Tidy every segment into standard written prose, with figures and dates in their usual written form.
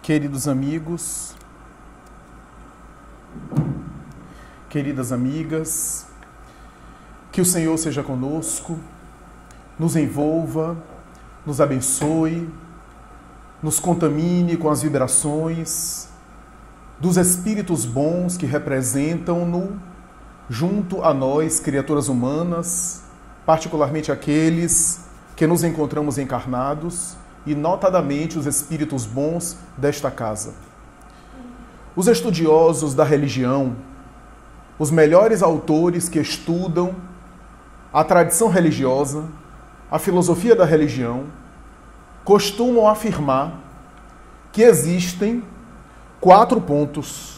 Queridos amigos, queridas amigas, que o Senhor seja conosco, nos envolva, nos abençoe, nos contamine com as vibrações dos espíritos bons que representam-no junto a nós, criaturas humanas, particularmente aqueles que nos encontramos encarnados, e notadamente os espíritos bons desta casa. Os estudiosos da religião, os melhores autores que estudam a tradição religiosa, a filosofia da religião, costumam afirmar que existem 4 pontos,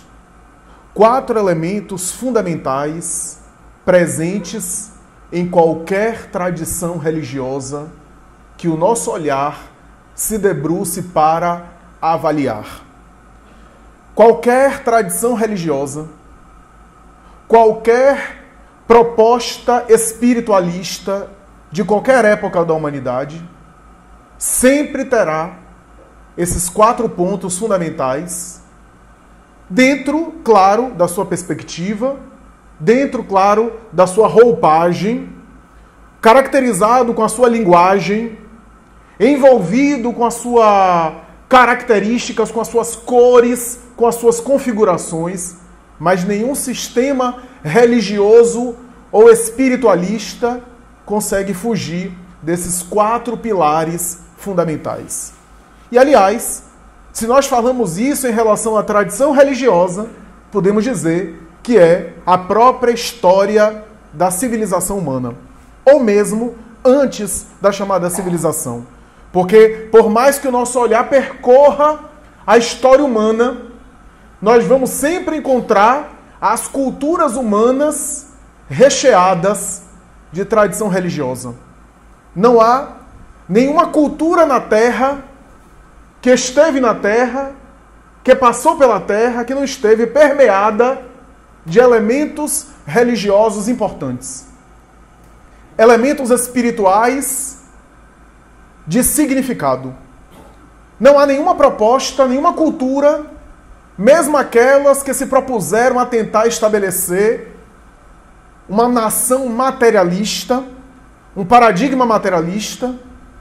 4 elementos fundamentais presentes em qualquer tradição religiosa que o nosso olhar se debruce para avaliar. Qualquer tradição religiosa, qualquer proposta espiritualista de qualquer época da humanidade, sempre terá esses 4 pontos fundamentais dentro, claro, da sua perspectiva, dentro, claro, da sua roupagem, caracterizado com a sua linguagem, envolvido com as suas características, com as suas cores, com as suas configurações, mas nenhum sistema religioso ou espiritualista consegue fugir desses 4 pilares fundamentais. E, aliás, se nós falamos isso em relação à tradição religiosa, podemos dizer que é a própria história da civilização humana, ou mesmo antes da chamada civilização. Porque, por mais que o nosso olhar percorra a história humana, nós vamos sempre encontrar as culturas humanas recheadas de tradição religiosa. Não há nenhuma cultura na Terra que esteve na Terra, que passou pela Terra, que não esteve permeada de elementos religiosos importantes. Elementos espirituais de significado. Não há nenhuma proposta, nenhuma cultura, mesmo aquelas que se propuseram a tentar estabelecer uma nação materialista, um paradigma materialista,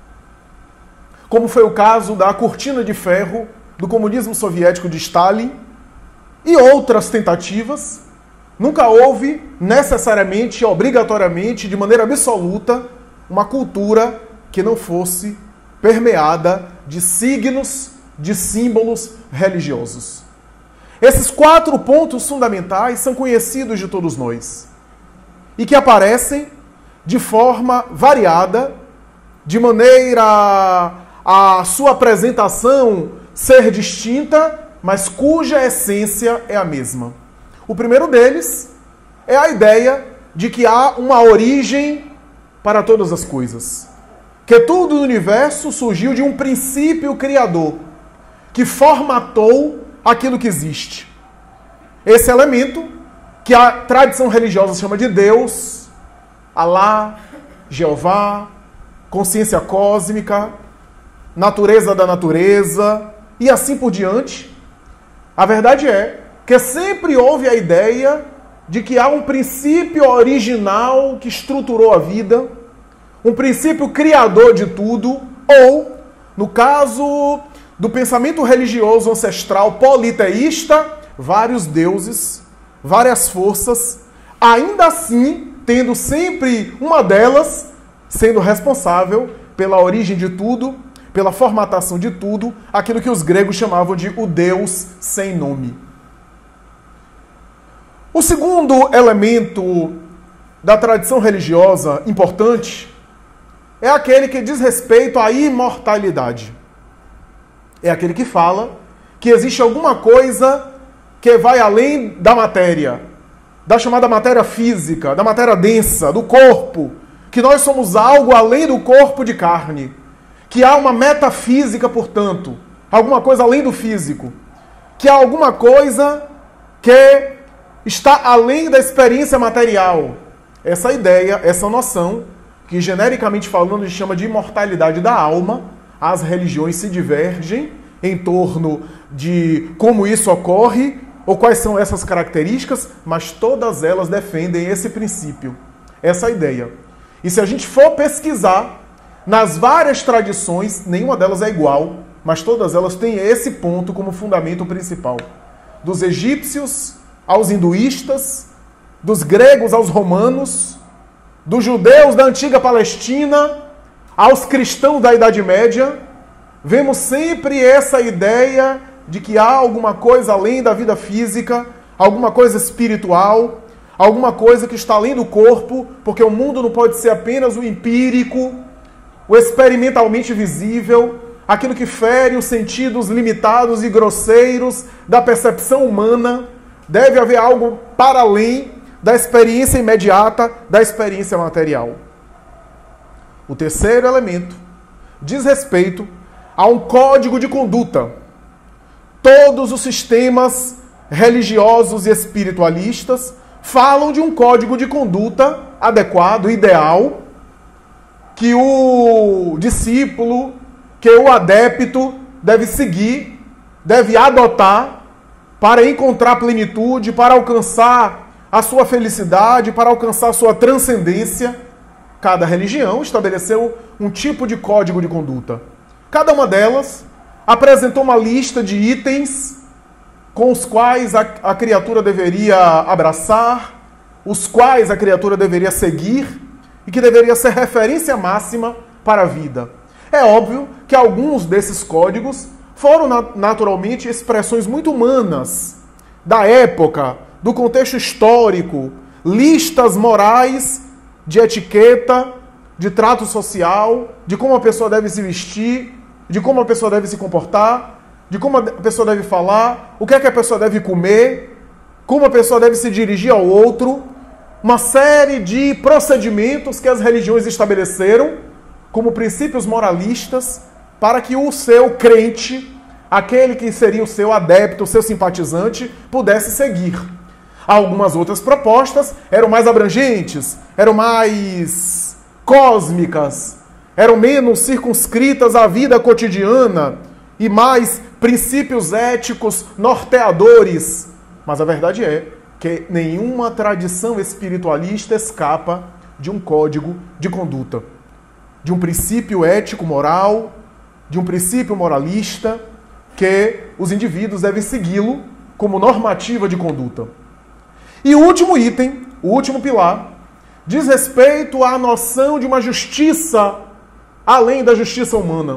como foi o caso da cortina de ferro do comunismo soviético de Stalin e outras tentativas. Nunca houve necessariamente, obrigatoriamente, de maneira absoluta, uma cultura que não fosse permeada de signos, de símbolos religiosos. Esses 4 pontos fundamentais são conhecidos de todos nós e que aparecem de forma variada, de maneira a sua apresentação ser distinta, mas cuja essência é a mesma. O primeiro deles é a ideia de que há uma origem para todas as coisas. Que tudo no universo surgiu de um princípio criador, que formatou aquilo que existe. Esse elemento, que a tradição religiosa chama de Deus, Alá, Jeová, consciência cósmica, natureza da natureza, e assim por diante. A verdade é que sempre houve a ideia de que há um princípio original que estruturou a vida, um princípio criador de tudo, ou, no caso do pensamento religioso ancestral politeísta, vários deuses, várias forças, ainda assim tendo sempre uma delas sendo responsável pela origem de tudo, pela formatação de tudo, aquilo que os gregos chamavam de o Deus sem nome. O segundo elemento da tradição religiosa importante é aquele que diz respeito à imortalidade. É aquele que fala que existe alguma coisa que vai além da matéria, da chamada matéria física, da matéria densa, do corpo, que nós somos algo além do corpo de carne, que há uma metafísica, portanto, alguma coisa além do físico, que há alguma coisa que está além da experiência material. Essa ideia, essa noção, que genericamente falando a gente chama de imortalidade da alma, as religiões se divergem em torno de como isso ocorre ou quais são essas características, mas todas elas defendem esse princípio, essa ideia. E se a gente for pesquisar nas várias tradições, nenhuma delas é igual, mas todas elas têm esse ponto como fundamento principal. Dos egípcios aos hinduístas, dos gregos aos romanos, dos judeus da antiga Palestina aos cristãos da Idade Média, vemos sempre essa ideia de que há alguma coisa além da vida física, alguma coisa espiritual, alguma coisa que está além do corpo, porque o mundo não pode ser apenas o empírico, o experimentalmente visível, aquilo que fere os sentidos limitados e grosseiros da percepção humana. Deve haver algo para além da experiência imediata, da experiência material. O terceiro elemento diz respeito a um código de conduta. Todos os sistemas religiosos e espiritualistas falam de um código de conduta adequado, ideal, que o discípulo, que o adepto deve seguir, deve adotar para encontrar plenitude, para alcançar a sua felicidade, para alcançar a sua transcendência. Cada religião estabeleceu um tipo de código de conduta. Cada uma delas apresentou uma lista de itens com os quais a criatura deveria abraçar, os quais a criatura deveria seguir e que deveria ser referência máxima para a vida. É óbvio que alguns desses códigos foram naturalmente expressões muito humanas da época, do contexto histórico, listas morais de etiqueta, de trato social, de como a pessoa deve se vestir, de como a pessoa deve se comportar, de como a pessoa deve falar, o que é que a pessoa deve comer, como a pessoa deve se dirigir ao outro, uma série de procedimentos que as religiões estabeleceram como princípios moralistas para que o seu crente, aquele que seria o seu adepto, o seu simpatizante, pudesse seguir. Algumas outras propostas eram mais abrangentes, eram mais cósmicas, eram menos circunscritas à vida cotidiana e mais princípios éticos norteadores. Mas a verdade é que nenhuma tradição espiritualista escapa de um código de conduta, de um princípio ético-moral, de um princípio moralista, que os indivíduos devem segui-lo como normativa de conduta. E o último item, o último pilar, diz respeito à noção de uma justiça além da justiça humana.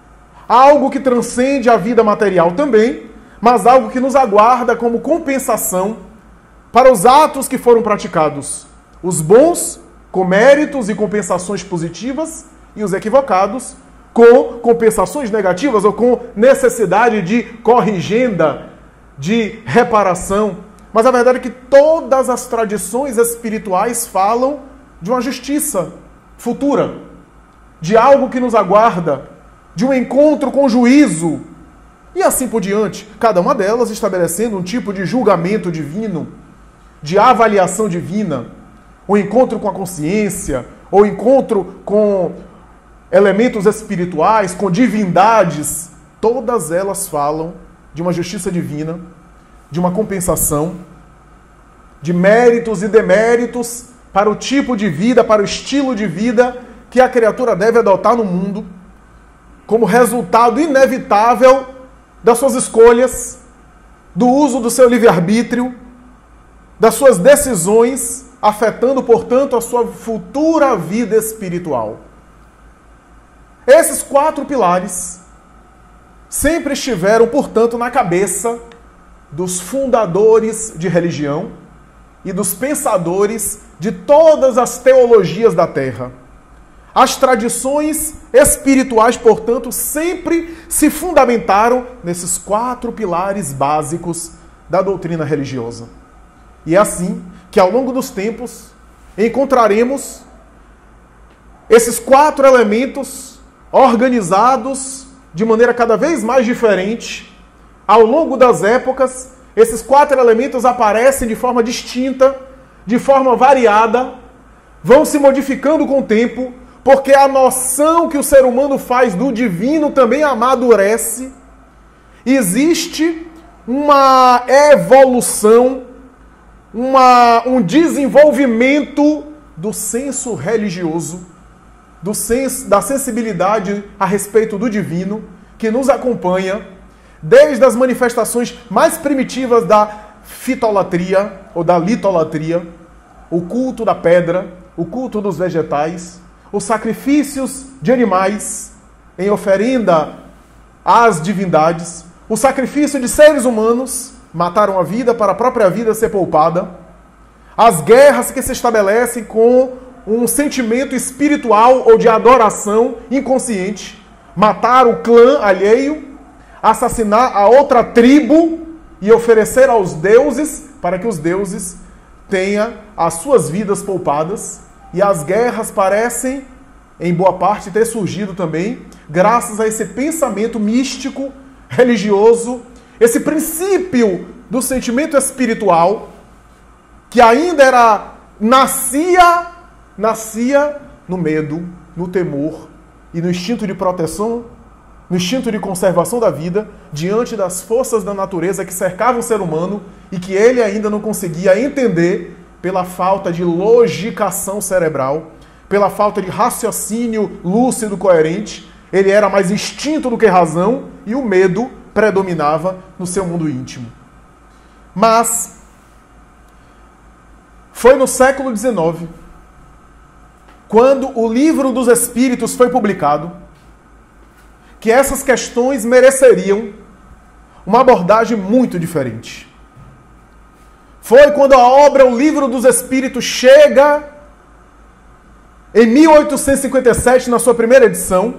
Algo que transcende a vida material também, mas algo que nos aguarda como compensação para os atos que foram praticados. Os bons, com méritos e compensações positivas, e os equivocados, com compensações negativas ou com necessidade de corrigenda, de reparação. Mas a verdade é que todas as tradições espirituais falam de uma justiça futura, de algo que nos aguarda, de um encontro com juízo, e assim por diante, cada uma delas estabelecendo um tipo de julgamento divino, de avaliação divina, o encontro com a consciência, ou encontro com elementos espirituais, com divindades, todas elas falam de uma justiça divina, de uma compensação, de méritos e deméritos para o tipo de vida, para o estilo de vida que a criatura deve adotar no mundo, como resultado inevitável das suas escolhas, do uso do seu livre-arbítrio, das suas decisões, afetando, portanto, a sua futura vida espiritual. Esses 4 pilares sempre estiveram, portanto, na cabeça dos fundadores de religião e dos pensadores de todas as teologias da Terra. As tradições espirituais, portanto, sempre se fundamentaram nesses 4 pilares básicos da doutrina religiosa. E é assim que, ao longo dos tempos, encontraremos esses 4 elementos organizados de maneira cada vez mais diferente. Ao longo das épocas, esses 4 elementos aparecem de forma distinta, de forma variada, vão se modificando com o tempo, porque a noção que o ser humano faz do divino também amadurece, existe uma evolução, um desenvolvimento do senso religioso, da sensibilidade a respeito do divino, que nos acompanha desde as manifestações mais primitivas da fitolatria ou da litolatria, o culto da pedra, o culto dos vegetais, os sacrifícios de animais em oferenda às divindades, o sacrifício de seres humanos, mataram a vida para a própria vida ser poupada, as guerras que se estabelecem com um sentimento espiritual ou de adoração inconsciente, matar o clã alheio, assassinar a outra tribo e oferecer aos deuses para que os deuses tenham as suas vidas poupadas. E as guerras parecem, em boa parte, ter surgido também graças a esse pensamento místico, religioso, esse princípio do sentimento espiritual que ainda nascia no medo, no temor e no instinto de proteção, no instinto de conservação da vida, diante das forças da natureza que cercavam o ser humano e que ele ainda não conseguia entender pela falta de logicação cerebral, pela falta de raciocínio lúcido, coerente. Ele era mais instinto do que razão e o medo predominava no seu mundo íntimo. Mas foi no século XIX, quando o Livro dos Espíritos foi publicado, que essas questões mereceriam uma abordagem muito diferente. Foi quando a obra O Livro dos Espíritos chega em 1857, na sua primeira edição,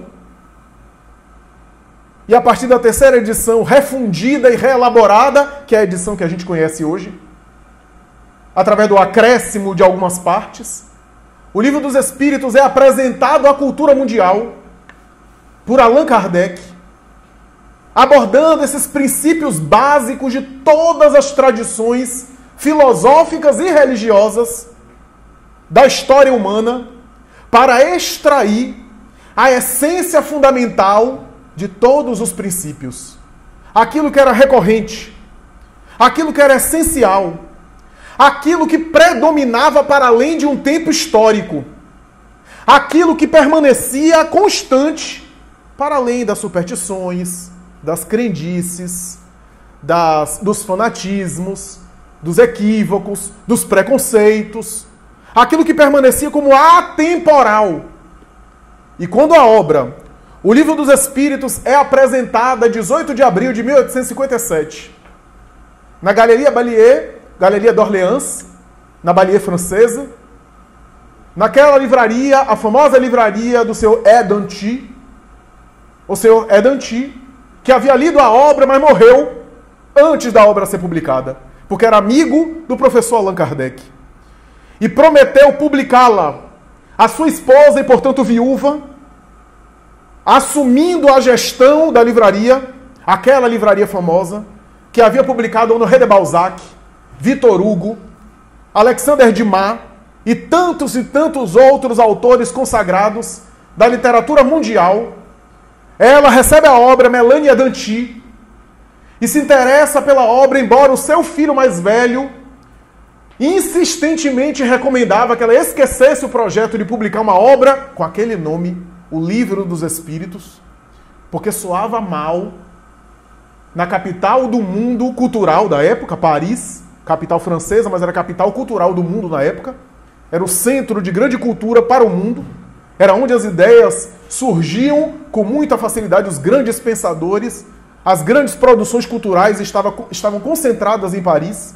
e a partir da terceira edição, refundida e reelaborada, que é a edição que a gente conhece hoje, através do acréscimo de algumas partes, o Livro dos Espíritos é apresentado à cultura mundial por Allan Kardec, abordando esses princípios básicos de todas as tradições filosóficas e religiosas da história humana, para extrair a essência fundamental de todos os princípios. Aquilo que era recorrente, aquilo que era essencial, aquilo que predominava para além de um tempo histórico, aquilo que permanecia constante para além das superstições, das crendices, dos fanatismos, dos equívocos, dos preconceitos, aquilo que permanecia como atemporal. E quando a obra, o Livro dos Espíritos, é apresentada 18 de abril de 1857, na Galeria Ballier, Galeria d'Orléans, na Ballier francesa, naquela livraria, a famosa livraria do seu Edanti, o senhor Edanti, que havia lido a obra, mas morreu antes da obra ser publicada, porque era amigo do professor Allan Kardec, e prometeu publicá-la. A sua esposa, e portanto viúva, assumindo a gestão da livraria, aquela livraria famosa, que havia publicado Honoré de Balzac, Victor Hugo, Alexandre Dumas e tantos outros autores consagrados da literatura mundial. Ela recebe a obra Melania Danty e se interessa pela obra, embora o seu filho mais velho insistentemente recomendava que ela esquecesse o projeto de publicar uma obra com aquele nome, O Livro dos Espíritos, porque soava mal na capital do mundo cultural da época, Paris, capital francesa, mas era a capital cultural do mundo na época, era o centro de grande cultura para o mundo, era onde as ideias surgiam com muita facilidade, os grandes pensadores, as grandes produções culturais estavam concentradas em Paris.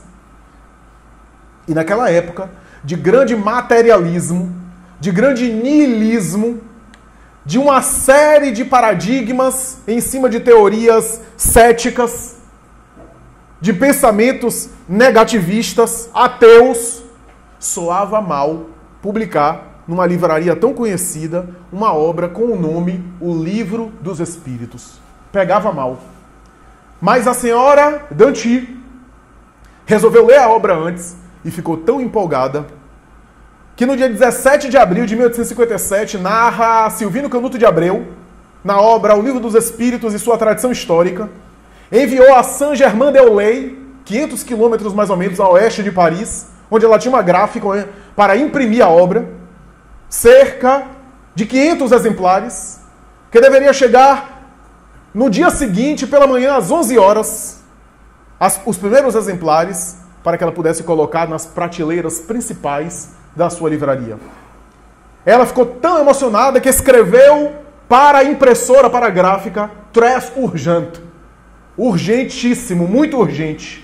E naquela época, de grande materialismo, de grande niilismo, de uma série de paradigmas em cima de teorias céticas, de pensamentos negativistas, ateus, soava mal publicar numa livraria tão conhecida uma obra com o nome O Livro dos Espíritos. Pegava mal. Mas a senhora Danty resolveu ler a obra antes e ficou tão empolgada que no dia 17 de abril de 1857 narra Silvino Canuto de Abreu, na obra O Livro dos Espíritos e Sua Tradição Histórica, enviou a Saint-Germain-des-Laye, 500 quilômetros mais ou menos a oeste de Paris, onde ela tinha uma gráfica para imprimir a obra, cerca de 500 exemplares, que deveria chegar no dia seguinte, pela manhã, às 11 horas, os primeiros exemplares, para que ela pudesse colocar nas prateleiras principais da sua livraria. Ela ficou tão emocionada que escreveu para a impressora, para a gráfica, très urgent, urgentíssimo, muito urgente,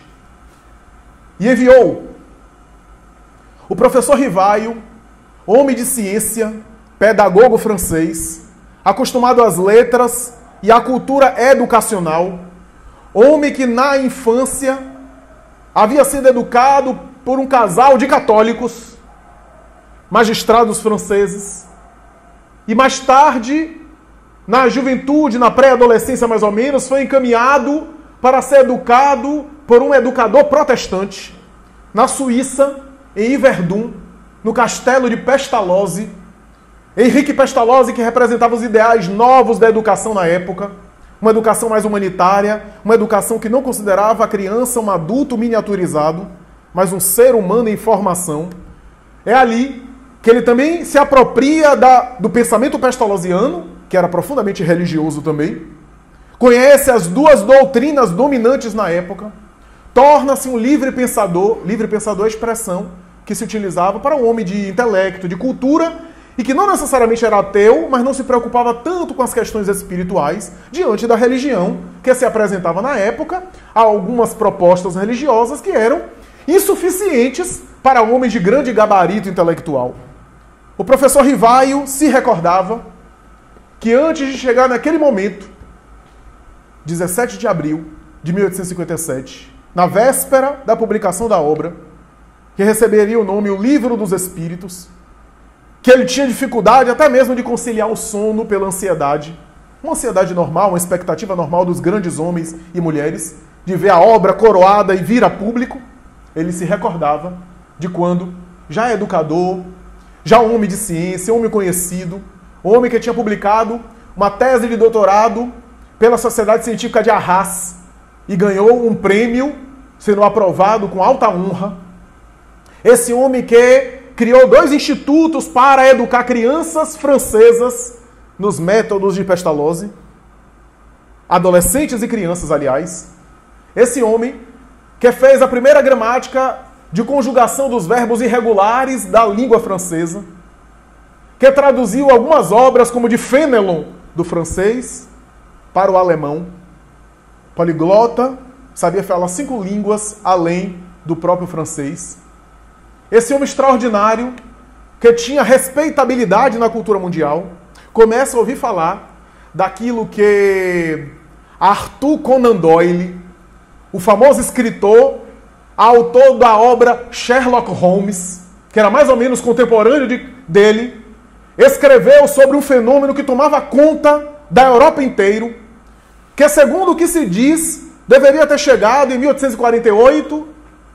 e enviou. O professor Rivaio, homem de ciência, pedagogo francês, acostumado às letras e à cultura educacional, homem que na infância havia sido educado por um casal de católicos, magistrados franceses, e mais tarde, na juventude, na pré-adolescência mais ou menos, foi encaminhado para ser educado por um educador protestante na Suíça, em Yverdun, no castelo de Pestalozzi. Henrique Pestalozzi, que representava os ideais novos da educação na época, uma educação mais humanitária, uma educação que não considerava a criança um adulto miniaturizado, mas um ser humano em formação. É ali que ele também se apropria do pensamento pestalozziano, que era profundamente religioso também, conhece as duas doutrinas dominantes na época, torna-se um livre pensador é a expressão que se utilizava para um homem de intelecto, de cultura, e que não necessariamente era ateu, mas não se preocupava tanto com as questões espirituais diante da religião que se apresentava na época, a algumas propostas religiosas que eram insuficientes para um homem de grande gabarito intelectual. O professor Rivaio se recordava que antes de chegar naquele momento, 17 de abril de 1857, na véspera da publicação da obra, que receberia o nome O Livro dos Espíritos, que ele tinha dificuldade até mesmo de conciliar o sono pela ansiedade, uma ansiedade normal, uma expectativa normal dos grandes homens e mulheres, de ver a obra coroada e vir a público. Ele se recordava de quando, já educador, já um homem de ciência, um homem conhecido, um homem que tinha publicado uma tese de doutorado pela Sociedade Científica de Arras e ganhou um prêmio, sendo aprovado com alta honra. Esse homem que criou 2 institutos para educar crianças francesas nos métodos de Pestalozzi, adolescentes e crianças, aliás. Esse homem que fez a primeira gramática de conjugação dos verbos irregulares da língua francesa, que traduziu algumas obras como de Fénelon, do francês, para o alemão. Poliglota, sabia falar 5 línguas além do próprio francês. Esse homem extraordinário, que tinha respeitabilidade na cultura mundial, começa a ouvir falar daquilo que Arthur Conan Doyle, o famoso escritor, autor da obra Sherlock Holmes, que era mais ou menos contemporâneo dele, escreveu sobre um fenômeno que tomava conta da Europa inteira, que, segundo o que se diz, deveria ter chegado em 1848,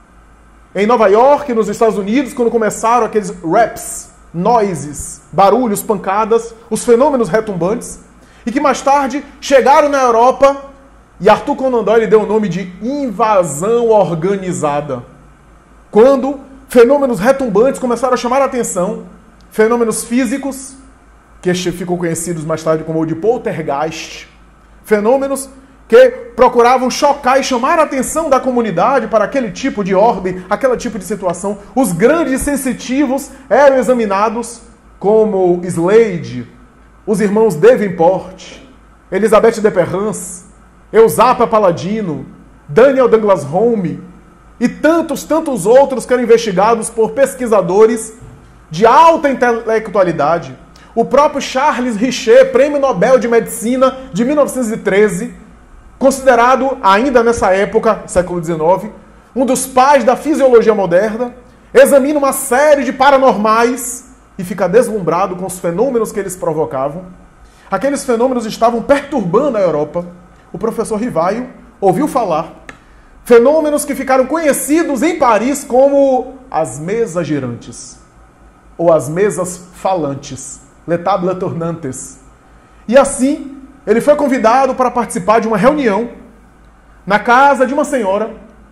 em Nova York, nos Estados Unidos, quando começaram aqueles raps, noises, barulhos, pancadas, os fenômenos retumbantes, e que mais tarde chegaram na Europa, e Arthur Conan Doyle deu o nome de invasão organizada. Quando fenômenos retumbantes começaram a chamar a atenção, fenômenos físicos, que ficam conhecidos mais tarde como o de poltergeist, fenômenos que procuravam chocar e chamar a atenção da comunidade para aquele tipo de ordem, aquele tipo de situação. Os grandes sensitivos eram examinados como Slade, os irmãos Davenport, Elizabeth de Perrance, Eusapia Paladino, Daniel Douglas Home e tantos outros que eram investigados por pesquisadores de alta intelectualidade. O próprio Charles Richer, Prêmio Nobel de Medicina de 1913, considerado, ainda nessa época, século XIX, um dos pais da fisiologia moderna, examina uma série de paranormais e fica deslumbrado com os fenômenos que eles provocavam. Aqueles fenômenos estavam perturbando a Europa. O professor Rivaio ouviu falar. Fenômenos que ficaram conhecidos em Paris como as mesas girantes, ou as mesas falantes, les tables tournantes. E assim, ele foi convidado para participar de uma reunião na casa de uma senhora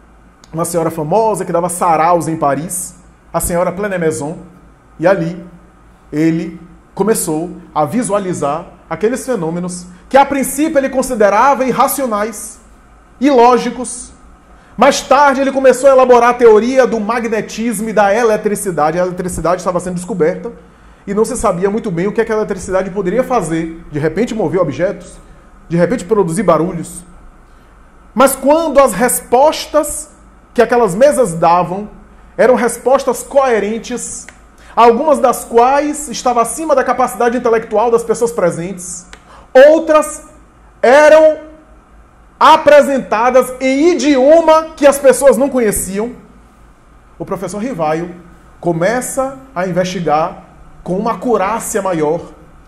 famosa que dava saraus em Paris, a senhora Pleine-Maison, e ali ele começou a visualizar aqueles fenômenos que a princípio ele considerava irracionais, ilógicos. Mais tarde ele começou a elaborar a teoria do magnetismo e da eletricidade. A eletricidade estava sendo descoberta e não se sabia muito bem o que a eletricidade poderia fazer. De repente mover objetos, de repente produzir barulhos. Mas quando as respostas que aquelas mesas davam eram respostas coerentes, algumas das quais estavam acima da capacidade intelectual das pessoas presentes, outras eram apresentadas em idioma que as pessoas não conheciam, o professor Rivaio começa a investigar com uma acurácia maior.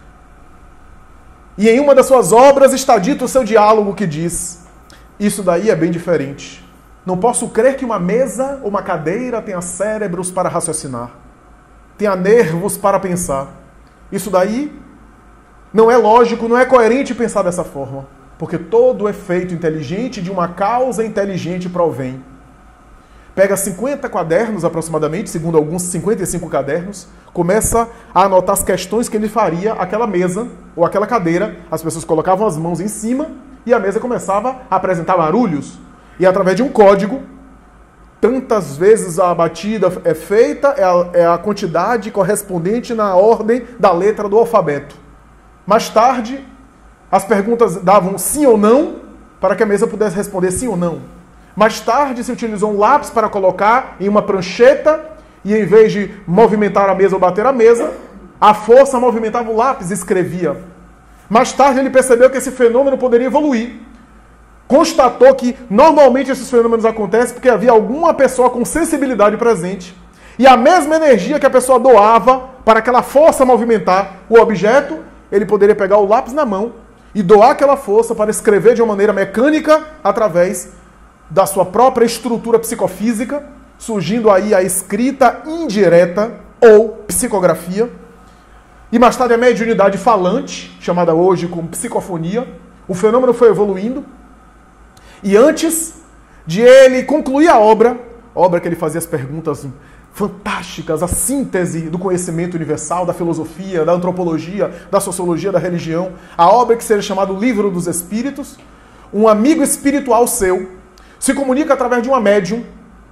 E em uma das suas obras está dito o seu diálogo que diz: isso daí é bem diferente. Não posso crer que uma mesa ou uma cadeira tenha cérebros para raciocinar, tenha nervos para pensar. Isso daí não é lógico, não é coerente pensar dessa forma, porque todo efeito inteligente de uma causa inteligente provém. Pega 50 cadernos aproximadamente, segundo alguns 55 cadernos, começa a anotar as questões que ele faria aquela mesa ou aquela cadeira. As pessoas colocavam as mãos em cima e a mesa começava a apresentar barulhos. E através de um código, tantas vezes a batida é feita, é a quantidade correspondente na ordem da letra do alfabeto. Mais tarde, as perguntas davam sim ou não, para que a mesa pudesse responder sim ou não. Mais tarde, se utilizou um lápis para colocar em uma prancheta, e em vez de movimentar a mesa ou bater a mesa, a força movimentava o lápis e escrevia. Mais tarde, ele percebeu que esse fenômeno poderia evoluir. Constatou que normalmente esses fenômenos acontecem porque havia alguma pessoa com sensibilidade presente. E a mesma energia que a pessoa doava para aquela força movimentar o objeto, ele poderia pegar o lápis na mão e doar aquela força para escrever de uma maneira mecânica através da sua própria estrutura psicofísica, surgindo aí a escrita indireta ou psicografia. E mais tarde a mediunidade falante, chamada hoje como psicofonia. O fenômeno foi evoluindo. E antes de ele concluir a obra que ele fazia as perguntas fantásticas, a síntese do conhecimento universal, da filosofia, da antropologia, da sociologia, da religião, a obra que seria chamada o Livro dos Espíritos, um amigo espiritual seu se comunica através de uma médium,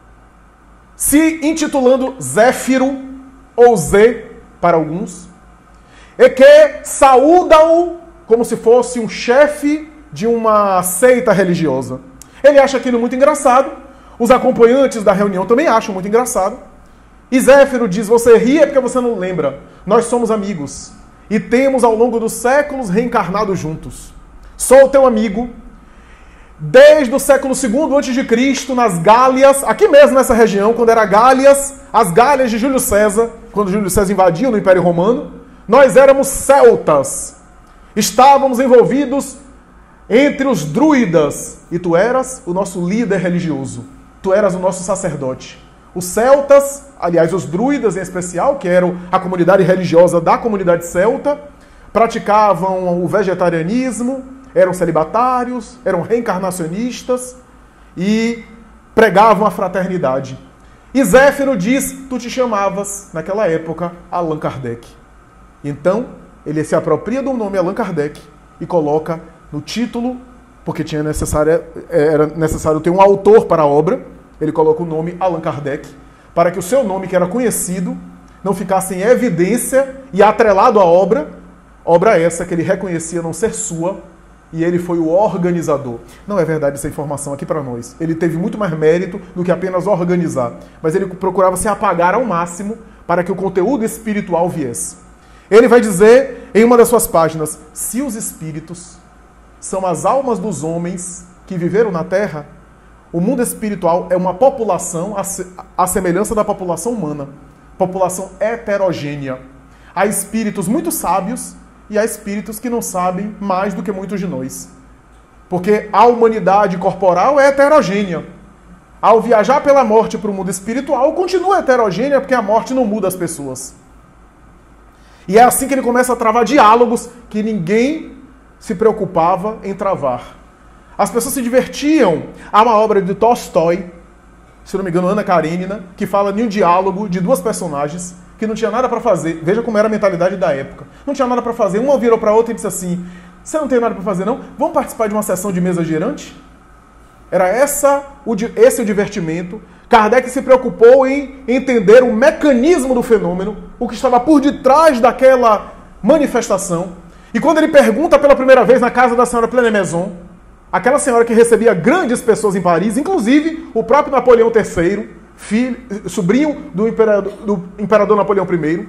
se intitulando Zéfiro, ou Zé para alguns, e que saúda-o como se fosse um chefe de uma seita religiosa. Ele acha aquilo muito engraçado, os acompanhantes da reunião também acham muito engraçado, e Zéfiro diz: você ri é porque você não lembra, nós somos amigos, e temos ao longo dos séculos reencarnado juntos. Sou teu amigo, desde o século II a.C., nas Gálias, aqui mesmo nessa região, quando era Gálias, as Gálias de Júlio César, quando Júlio César invadiu no Império Romano, nós éramos celtas, estávamos envolvidos entre os druidas, e tu eras o nosso líder religioso, tu eras o nosso sacerdote. Os celtas, aliás, os druidas em especial, que eram a comunidade religiosa da comunidade celta, praticavam o vegetarianismo, eram celibatários, eram reencarnacionistas e pregavam a fraternidade. E Zéfiro diz: tu te chamavas, naquela época, Allan Kardec. Então, ele se apropria do nome Allan Kardec e coloca no título, porque era necessário ter um autor para a obra, ele coloca o nome Allan Kardec, para que o seu nome, que era conhecido, não ficasse em evidência e atrelado à obra essa que ele reconhecia não ser sua, e ele foi o organizador. Não é verdade essa informação aqui para nós. Ele teve muito mais mérito do que apenas organizar, mas ele procurava se apagar ao máximo para que o conteúdo espiritual viesse. Ele vai dizer em uma das suas páginas: se os espíritos são as almas dos homens que viveram na Terra, o mundo espiritual é uma população à semelhança da população humana, população heterogênea. Há espíritos muito sábios e há espíritos que não sabem mais do que muitos de nós. Porque a humanidade corporal é heterogênea. Ao viajar pela morte para o mundo espiritual, continua heterogênea, porque a morte não muda as pessoas. E é assim que ele começa a travar diálogos que ninguém se preocupava em travar. As pessoas se divertiam. Há uma obra de Tolstói, se não me engano, Ana Karenina, que fala de um diálogo de duas personagens que não tinha nada para fazer. Veja como era a mentalidade da época. Não tinha nada para fazer. Uma virou para a outra e disse assim: você não tem nada para fazer, não? Vamos participar de uma sessão de mesa girante? Era esse o divertimento. Kardec se preocupou em entender o mecanismo do fenômeno, o que estava por detrás daquela manifestação. E quando ele pergunta pela primeira vez na casa da senhora Pleine-Maison, aquela senhora que recebia grandes pessoas em Paris, inclusive o próprio Napoleão III, sobrinho do imperador Napoleão I,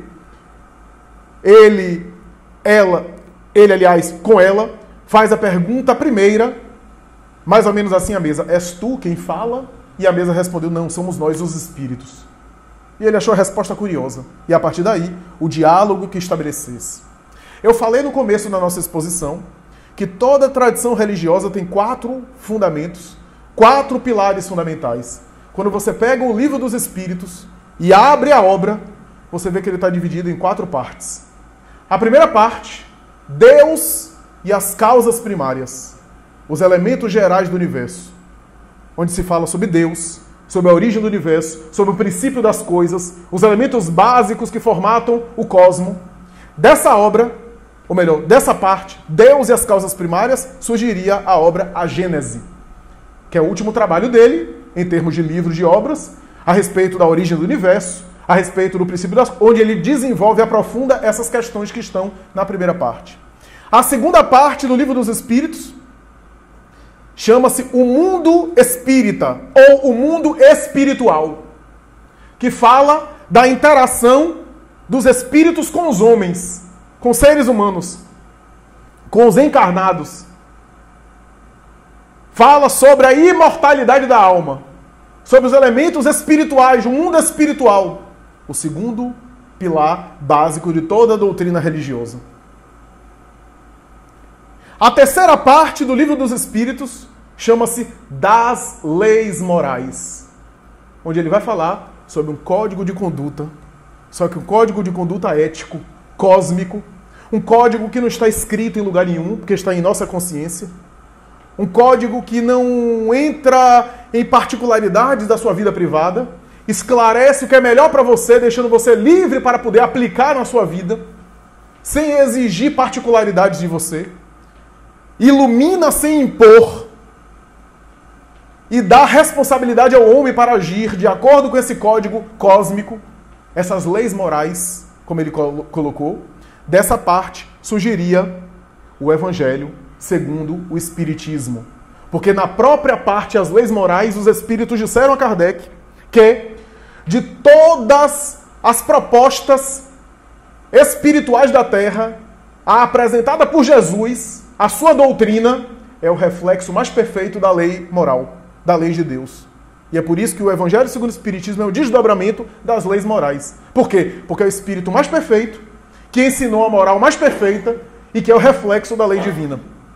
ele, aliás, com ela, faz a pergunta primeira, mais ou menos assim à mesa: és tu quem fala? E a mesa respondeu: não, somos nós os espíritos. E ele achou a resposta curiosa. E a partir daí, o diálogo que estabelecesse. Eu falei no começo da nossa exposição que toda tradição religiosa tem 4 fundamentos, 4 pilares fundamentais. Quando você pega o Livro dos Espíritos e abre a obra, você vê que ele está dividido em 4 partes. A primeira parte, Deus e as causas primárias, os elementos gerais do universo, onde se fala sobre Deus, sobre a origem do universo, sobre o princípio das coisas, os elementos básicos que formatam o cosmo. Dessa obra, ou melhor, dessa parte, Deus e as causas primárias, surgiria a obra A Gênese, que é o último trabalho dele, em termos de livro de obras, a respeito da origem do universo, a respeito do princípio das coisas, onde ele desenvolve e aprofunda essas questões que estão na primeira parte. A segunda parte do Livro dos Espíritos chama-se O Mundo Espírita, ou O Mundo Espiritual, que fala da interação dos espíritos com os homens, com seres humanos, com os encarnados. Fala sobre a imortalidade da alma, sobre os elementos espirituais, o mundo espiritual, o segundo pilar básico de toda a doutrina religiosa. A terceira parte do Livro dos Espíritos chama-se Das Leis Morais, onde ele vai falar sobre um código de conduta, só que um código de conduta ético, cósmico, um código que não está escrito em lugar nenhum, porque está em nossa consciência, um código que não entra em particularidades da sua vida privada, esclarece o que é melhor para você, deixando você livre para poder aplicar na sua vida, sem exigir particularidades de você, ilumina sem impor, e dá responsabilidade ao homem para agir de acordo com esse código cósmico, essas leis morais, como ele colocou. Dessa parte surgiria o Evangelho segundo o Espiritismo. Porque na própria parte, as leis morais, os Espíritos disseram a Kardec que de todas as propostas espirituais da Terra, a apresentada por Jesus, a sua doutrina, é o reflexo mais perfeito da lei moral, da lei de Deus. E é por isso que o Evangelho segundo o Espiritismo é o desdobramento das leis morais. Por quê? Porque é o Espírito mais perfeito, que ensinou a moral mais perfeita e que é o reflexo da lei divina.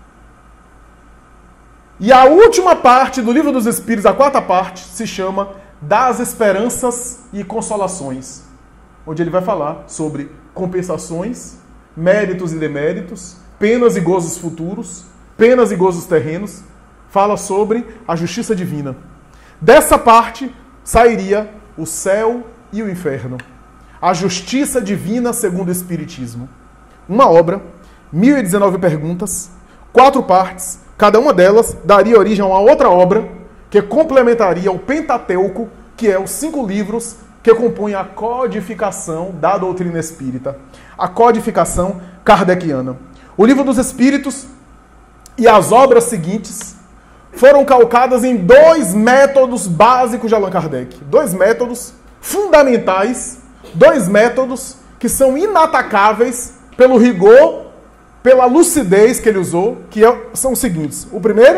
E a última parte do Livro dos Espíritos, a quarta parte, se chama Das Esperanças e Consolações, onde ele vai falar sobre compensações, méritos e deméritos, penas e gozos futuros, penas e gozos terrenos, fala sobre a justiça divina. Dessa parte sairia o céu e o inferno. A justiça divina segundo o Espiritismo. Uma obra, 1019 perguntas, 4 partes, cada uma delas daria origem a uma outra obra que complementaria o Pentateuco, que é os 5 livros que compõem a codificação da doutrina espírita. A codificação kardeciana. O Livro dos Espíritos e as obras seguintes foram calcadas em 2 métodos básicos de Allan Kardec. 2 métodos fundamentais, 2 métodos que são inatacáveis pelo rigor, pela lucidez que ele usou, que são os seguintes. O primeiro,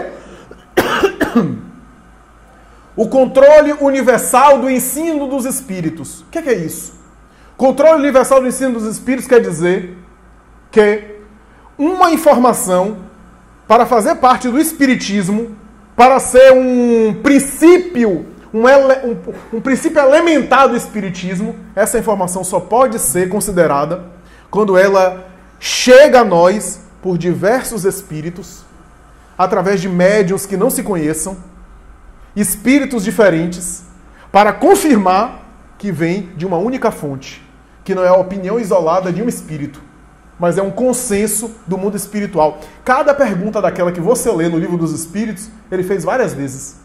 o controle universal do ensino dos espíritos. O que é isso? Controle universal do ensino dos espíritos quer dizer que uma informação, para fazer parte do espiritismo, para ser um princípio, um princípio elementar do espiritismo, essa informação só pode ser considerada quando ela chega a nós por diversos espíritos, através de médiuns que não se conheçam, espíritos diferentes, para confirmar que vem de uma única fonte, que não é a opinião isolada de um espírito, mas é um consenso do mundo espiritual. Cada pergunta daquela que você lê no Livro dos Espíritos, ele fez várias vezes.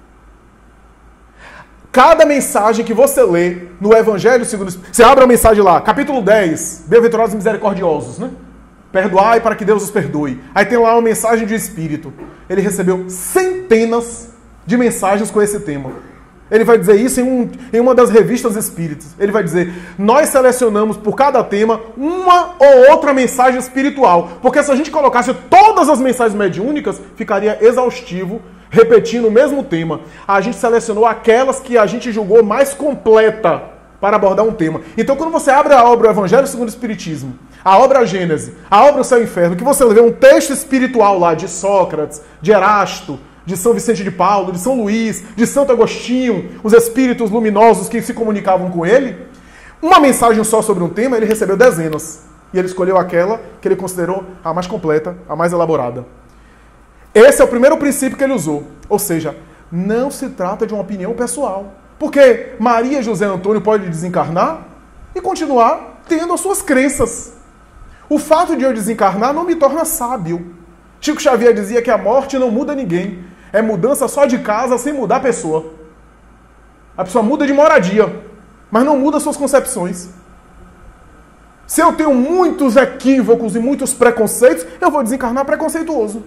Cada mensagem que você lê no Evangelho segundo o Espírito, você abre a mensagem lá, capítulo 10, bem-aventurados e misericordiosos, né? Perdoai para que Deus os perdoe. Aí tem lá uma mensagem de Espírito. Ele recebeu centenas de mensagens com esse tema. Ele vai dizer isso em uma das revistas espíritas. Ele vai dizer, nós selecionamos por cada tema uma ou outra mensagem espiritual. Porque se a gente colocasse todas as mensagens mediúnicas, ficaria exaustivo, repetindo o mesmo tema. A gente selecionou aquelas que a gente julgou mais completa para abordar um tema. Então, quando você abre a obra O Evangelho segundo o Espiritismo, a obra Gênese, a obra O Céu e o Inferno, que você vê um texto espiritual lá de Sócrates, de Erasto, de São Vicente de Paulo, de São Luís, de Santo Agostinho, os espíritos luminosos que se comunicavam com ele, uma mensagem só sobre um tema, ele recebeu dezenas. E ele escolheu aquela que ele considerou a mais completa, a mais elaborada. Esse é o primeiro princípio que ele usou. Ou seja, não se trata de uma opinião pessoal. Porque Maria José Antônio pode desencarnar e continuar tendo as suas crenças. O fato de eu desencarnar não me torna sábio. Chico Xavier dizia que a morte não muda ninguém. É mudança só de casa sem mudar a pessoa. A pessoa muda de moradia, mas não muda suas concepções. Se eu tenho muitos equívocos e muitos preconceitos, eu vou desencarnar preconceituoso.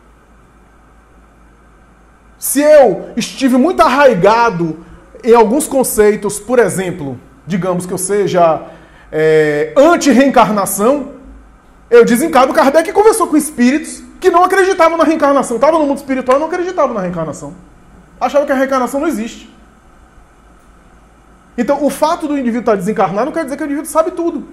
Se eu estive muito arraigado em alguns conceitos, por exemplo, digamos que eu seja anti-reencarnação, eu desencarno. Kardec conversou com espíritos que não acreditavam na reencarnação. Estavam no mundo espiritual e não acreditavam na reencarnação. Achavam que a reencarnação não existe. Então, o fato do indivíduo estar desencarnado não quer dizer que o indivíduo sabe tudo.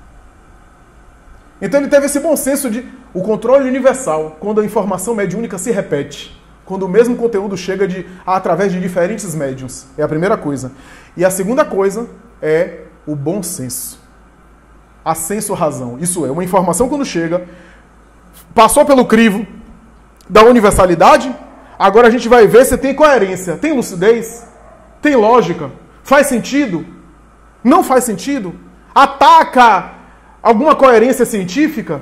Então, ele teve esse bom senso de o controle universal, quando a informação mediúnica se repete. Quando o mesmo conteúdo chega através de diferentes médiuns. É a primeira coisa. E a segunda coisa é o bom senso. A senso-razão. Isso é, uma informação quando chega, passou pelo crivo da universalidade, agora a gente vai ver se tem coerência, tem lucidez, tem lógica, faz sentido, não faz sentido, ataca alguma coerência científica.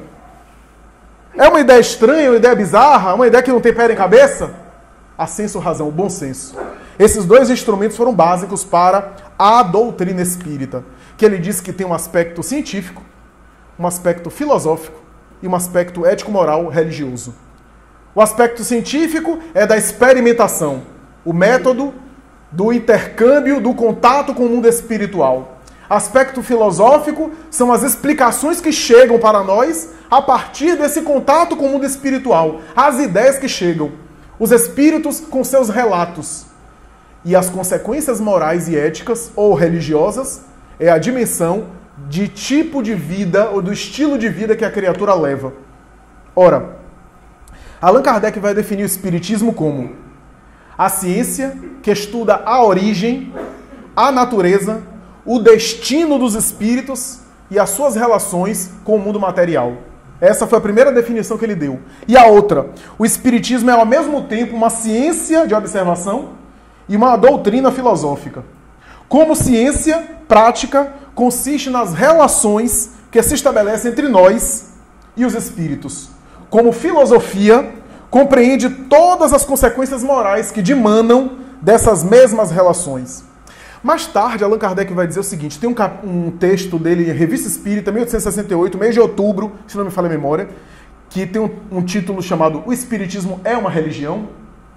É uma ideia estranha, uma ideia bizarra, uma ideia que não tem pé nem cabeça? A senso-razão, o bom senso. Esses dois instrumentos foram básicos para a doutrina espírita, que ele diz que tem um aspecto científico, um aspecto filosófico e um aspecto ético-moral religioso. O aspecto científico é da experimentação, o método do intercâmbio, do contato com o mundo espiritual. Aspecto filosófico são as explicações que chegam para nós a partir desse contato com o mundo espiritual, as ideias que chegam, os espíritos com seus relatos. E as consequências morais e éticas ou religiosas é a dimensão de tipo de vida ou do estilo de vida que a criatura leva. Ora, Allan Kardec vai definir o espiritismo como a ciência que estuda a origem, a natureza, o destino dos espíritos e as suas relações com o mundo material. Essa foi a primeira definição que ele deu. E a outra, o espiritismo é ao mesmo tempo uma ciência de observação e uma doutrina filosófica. Como ciência prática, consiste nas relações que se estabelecem entre nós e os espíritos. Como filosofia, compreende todas as consequências morais que dimanam dessas mesmas relações. Mais tarde, Allan Kardec vai dizer o seguinte, tem um texto dele em Revista Espírita, 1868, mês de outubro, se não me falha a memória, que tem um título chamado O Espiritismo é uma Religião?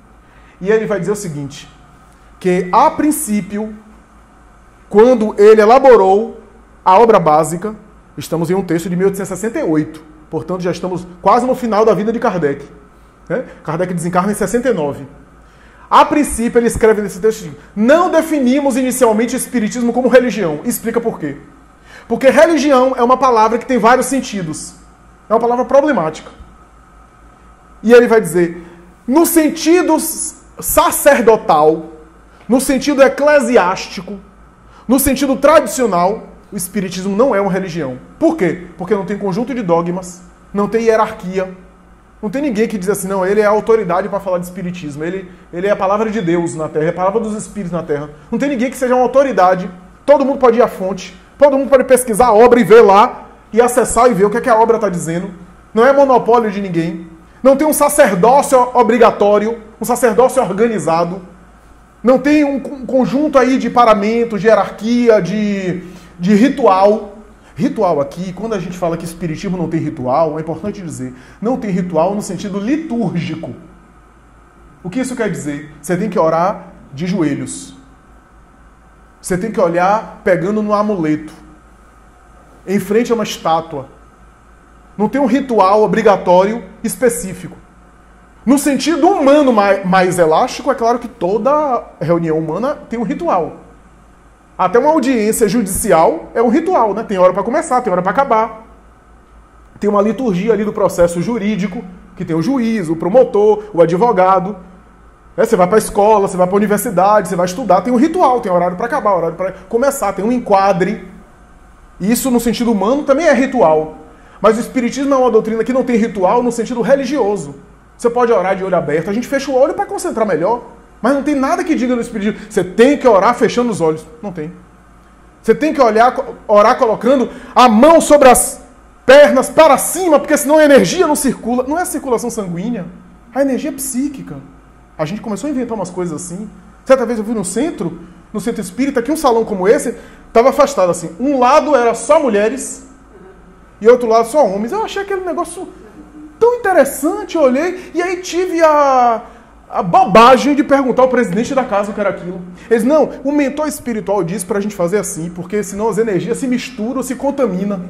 E ele vai dizer o seguinte, que a princípio, quando ele elaborou a obra básica, estamos em um texto de 1868, portanto já estamos quase no final da vida de Kardec. Né? Kardec desencarna em 69. A princípio, ele escreve nesse texto, não definimos inicialmente o espiritismo como religião. Explica por quê. Porque religião é uma palavra que tem vários sentidos. É uma palavra problemática. E ele vai dizer, no sentido sacerdotal, no sentido eclesiástico, no sentido tradicional, o espiritismo não é uma religião. Por quê? Porque não tem conjunto de dogmas, não tem hierarquia, Não tem ninguém que diz assim, não, ele é a autoridade para falar de espiritismo. Ele é a palavra de Deus na Terra, é a palavra dos espíritos na Terra. Não tem ninguém que seja uma autoridade. Todo mundo pode ir à fonte, todo mundo pode pesquisar a obra e ver lá, e acessar e ver o que é que a obra está dizendo. Não é monopólio de ninguém. Não tem um sacerdócio obrigatório, um sacerdócio organizado. Não tem um conjunto aí de paramentos, de hierarquia, de ritual. Ritual aqui, quando a gente fala que espiritismo não tem ritual, é importante dizer, não tem ritual no sentido litúrgico. O que isso quer dizer? Você tem que orar de joelhos. Você tem que olhar pegando no amuleto, em frente a uma estátua. Não tem um ritual obrigatório específico. No sentido humano mais elástico, é claro que toda reunião humana tem um ritual. Até uma audiência judicial é um ritual, né? Tem hora para começar, tem hora para acabar. Tem uma liturgia ali do processo jurídico, que tem o juiz, o promotor, o advogado. Você vai para a escola, você vai para a universidade, você vai estudar, tem um ritual, tem horário para acabar, horário para começar, tem um enquadre. Isso, no sentido humano, também é ritual. Mas o espiritismo é uma doutrina que não tem ritual no sentido religioso. Você pode orar de olho aberto, a gente fecha o olho para concentrar melhor. Mas não tem nada que diga no espiritismo. Você tem que orar fechando os olhos. Não tem. Você tem que orar colocando a mão sobre as pernas para cima, porque senão a energia não circula. Não é a circulação sanguínea. A energia é psíquica. A gente começou a inventar umas coisas assim. Certa vez eu fui no centro espírita, que um salão como esse estava afastado assim. Um lado era só mulheres e outro lado só homens. Eu achei aquele negócio tão interessante, eu olhei e aí tive a bobagem de perguntar ao presidente da casa o que era aquilo. Eles, não, o mentor espiritual disse pra gente fazer assim, porque senão as energias se misturam, se contaminam.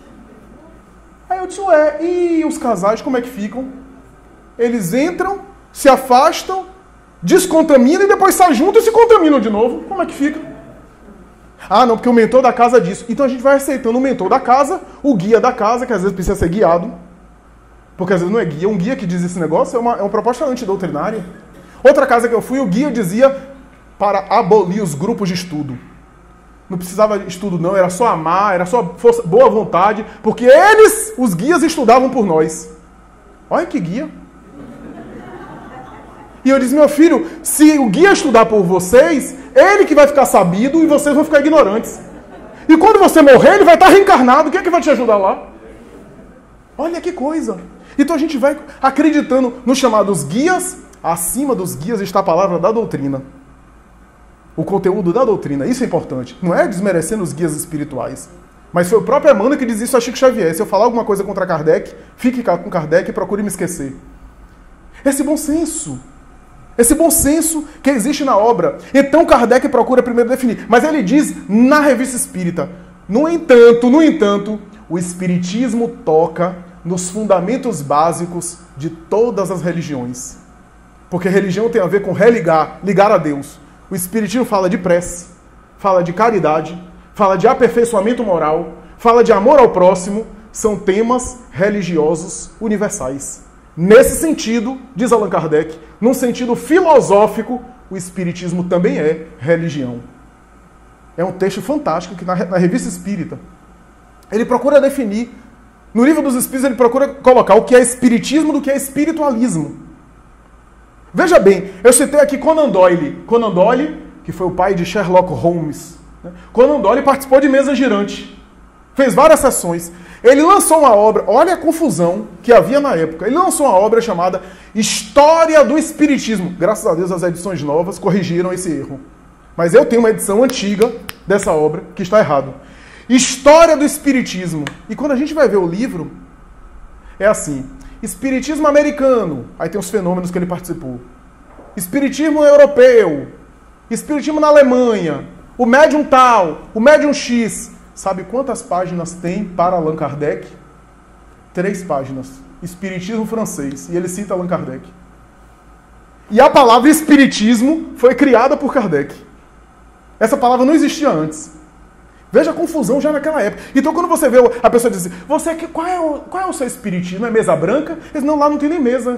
Aí eu disse, ué, e os casais como é que ficam? Eles entram, se afastam, descontaminam e depois saem juntos e se contaminam de novo. Como é que fica? Ah, não, porque o mentor da casa disse. Então a gente vai aceitando o mentor da casa, o guia da casa, que às vezes precisa ser guiado. Porque às vezes não é guia. Um guia que diz esse negócio é uma proposta antidoutrinária. Outra casa que eu fui, o guia dizia para abolir os grupos de estudo. Não precisava de estudo não, era só amar, era só força, boa vontade, porque eles, os guias, estudavam por nós. Olha que guia. E eu disse, meu filho, se o guia estudar por vocês, ele que vai ficar sabido e vocês vão ficar ignorantes. E quando você morrer, ele vai estar reencarnado. Quem é que vai te ajudar lá? Olha que coisa. Então a gente vai acreditando nos chamados guias. Acima dos guias está a palavra da doutrina. O conteúdo da doutrina. Isso é importante. Não é desmerecendo os guias espirituais. Mas foi o próprio Emmanuel que diz isso a Chico Xavier. Se eu falar alguma coisa contra Kardec, fique com Kardec e procure me esquecer. Esse bom senso. Esse bom senso que existe na obra. Então Kardec procura primeiro definir. Mas ele diz na Revista Espírita. No entanto, o Espiritismo toca nos fundamentos básicos de todas as religiões. Porque religião tem a ver com ligar a Deus. O Espiritismo fala de prece, fala de caridade, fala de aperfeiçoamento moral, fala de amor ao próximo, são temas religiosos universais. Nesse sentido, diz Allan Kardec, num sentido filosófico, o Espiritismo também é religião. É um texto fantástico que na Revista Espírita ele procura definir. No Livro dos Espíritos ele procura colocar o que é espiritismo do que é espiritualismo. Veja bem, eu citei aqui Conan Doyle. Conan Doyle, que foi o pai de Sherlock Holmes. Conan Doyle participou de Mesa Girante. Fez várias sessões. Ele lançou uma obra, olha a confusão que havia na época. Ele lançou uma obra chamada História do Espiritismo. Graças a Deus as edições novas corrigiram esse erro. Mas eu tenho uma edição antiga dessa obra que está errado. História do Espiritismo. E quando a gente vai ver o livro, é assim. Espiritismo americano. Aí tem os fenômenos que ele participou. Espiritismo europeu. Espiritismo na Alemanha. O médium tal. O médium X. Sabe quantas páginas tem para Allan Kardec? 3 páginas. Espiritismo francês. E ele cita Allan Kardec. E a palavra espiritismo foi criada por Kardec. Essa palavra não existia antes. Veja a confusão já naquela época. Então quando você vê a pessoa diz assim, qual é o seu espiritismo? É mesa branca? Eles, não, lá não tem nem mesa.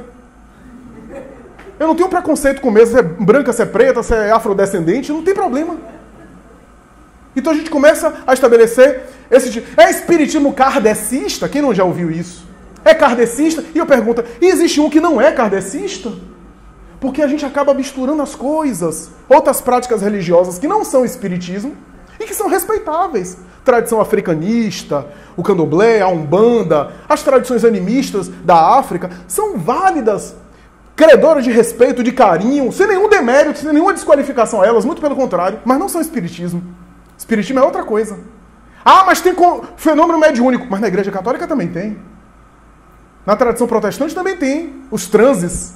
Eu não tenho preconceito com mesa, se é branca, se é preta, se é afrodescendente, não tem problema. Então a gente começa a estabelecer esse tipo. É espiritismo kardecista? Quem não já ouviu isso? é kardecista? E eu pergunto, e existe um que não é kardecista? Porque a gente acaba misturando as coisas. Outras práticas religiosas que não são espiritismo e que são respeitáveis. Tradição africanista, o candomblé, a umbanda, as tradições animistas da África são válidas, credoras de respeito, de carinho, sem nenhum demérito, sem nenhuma desqualificação a elas, muito pelo contrário, mas não são espiritismo. Espiritismo é outra coisa. Ah, mas tem fenômeno mediúnico, mas na Igreja Católica também tem. Na tradição protestante também tem os transes.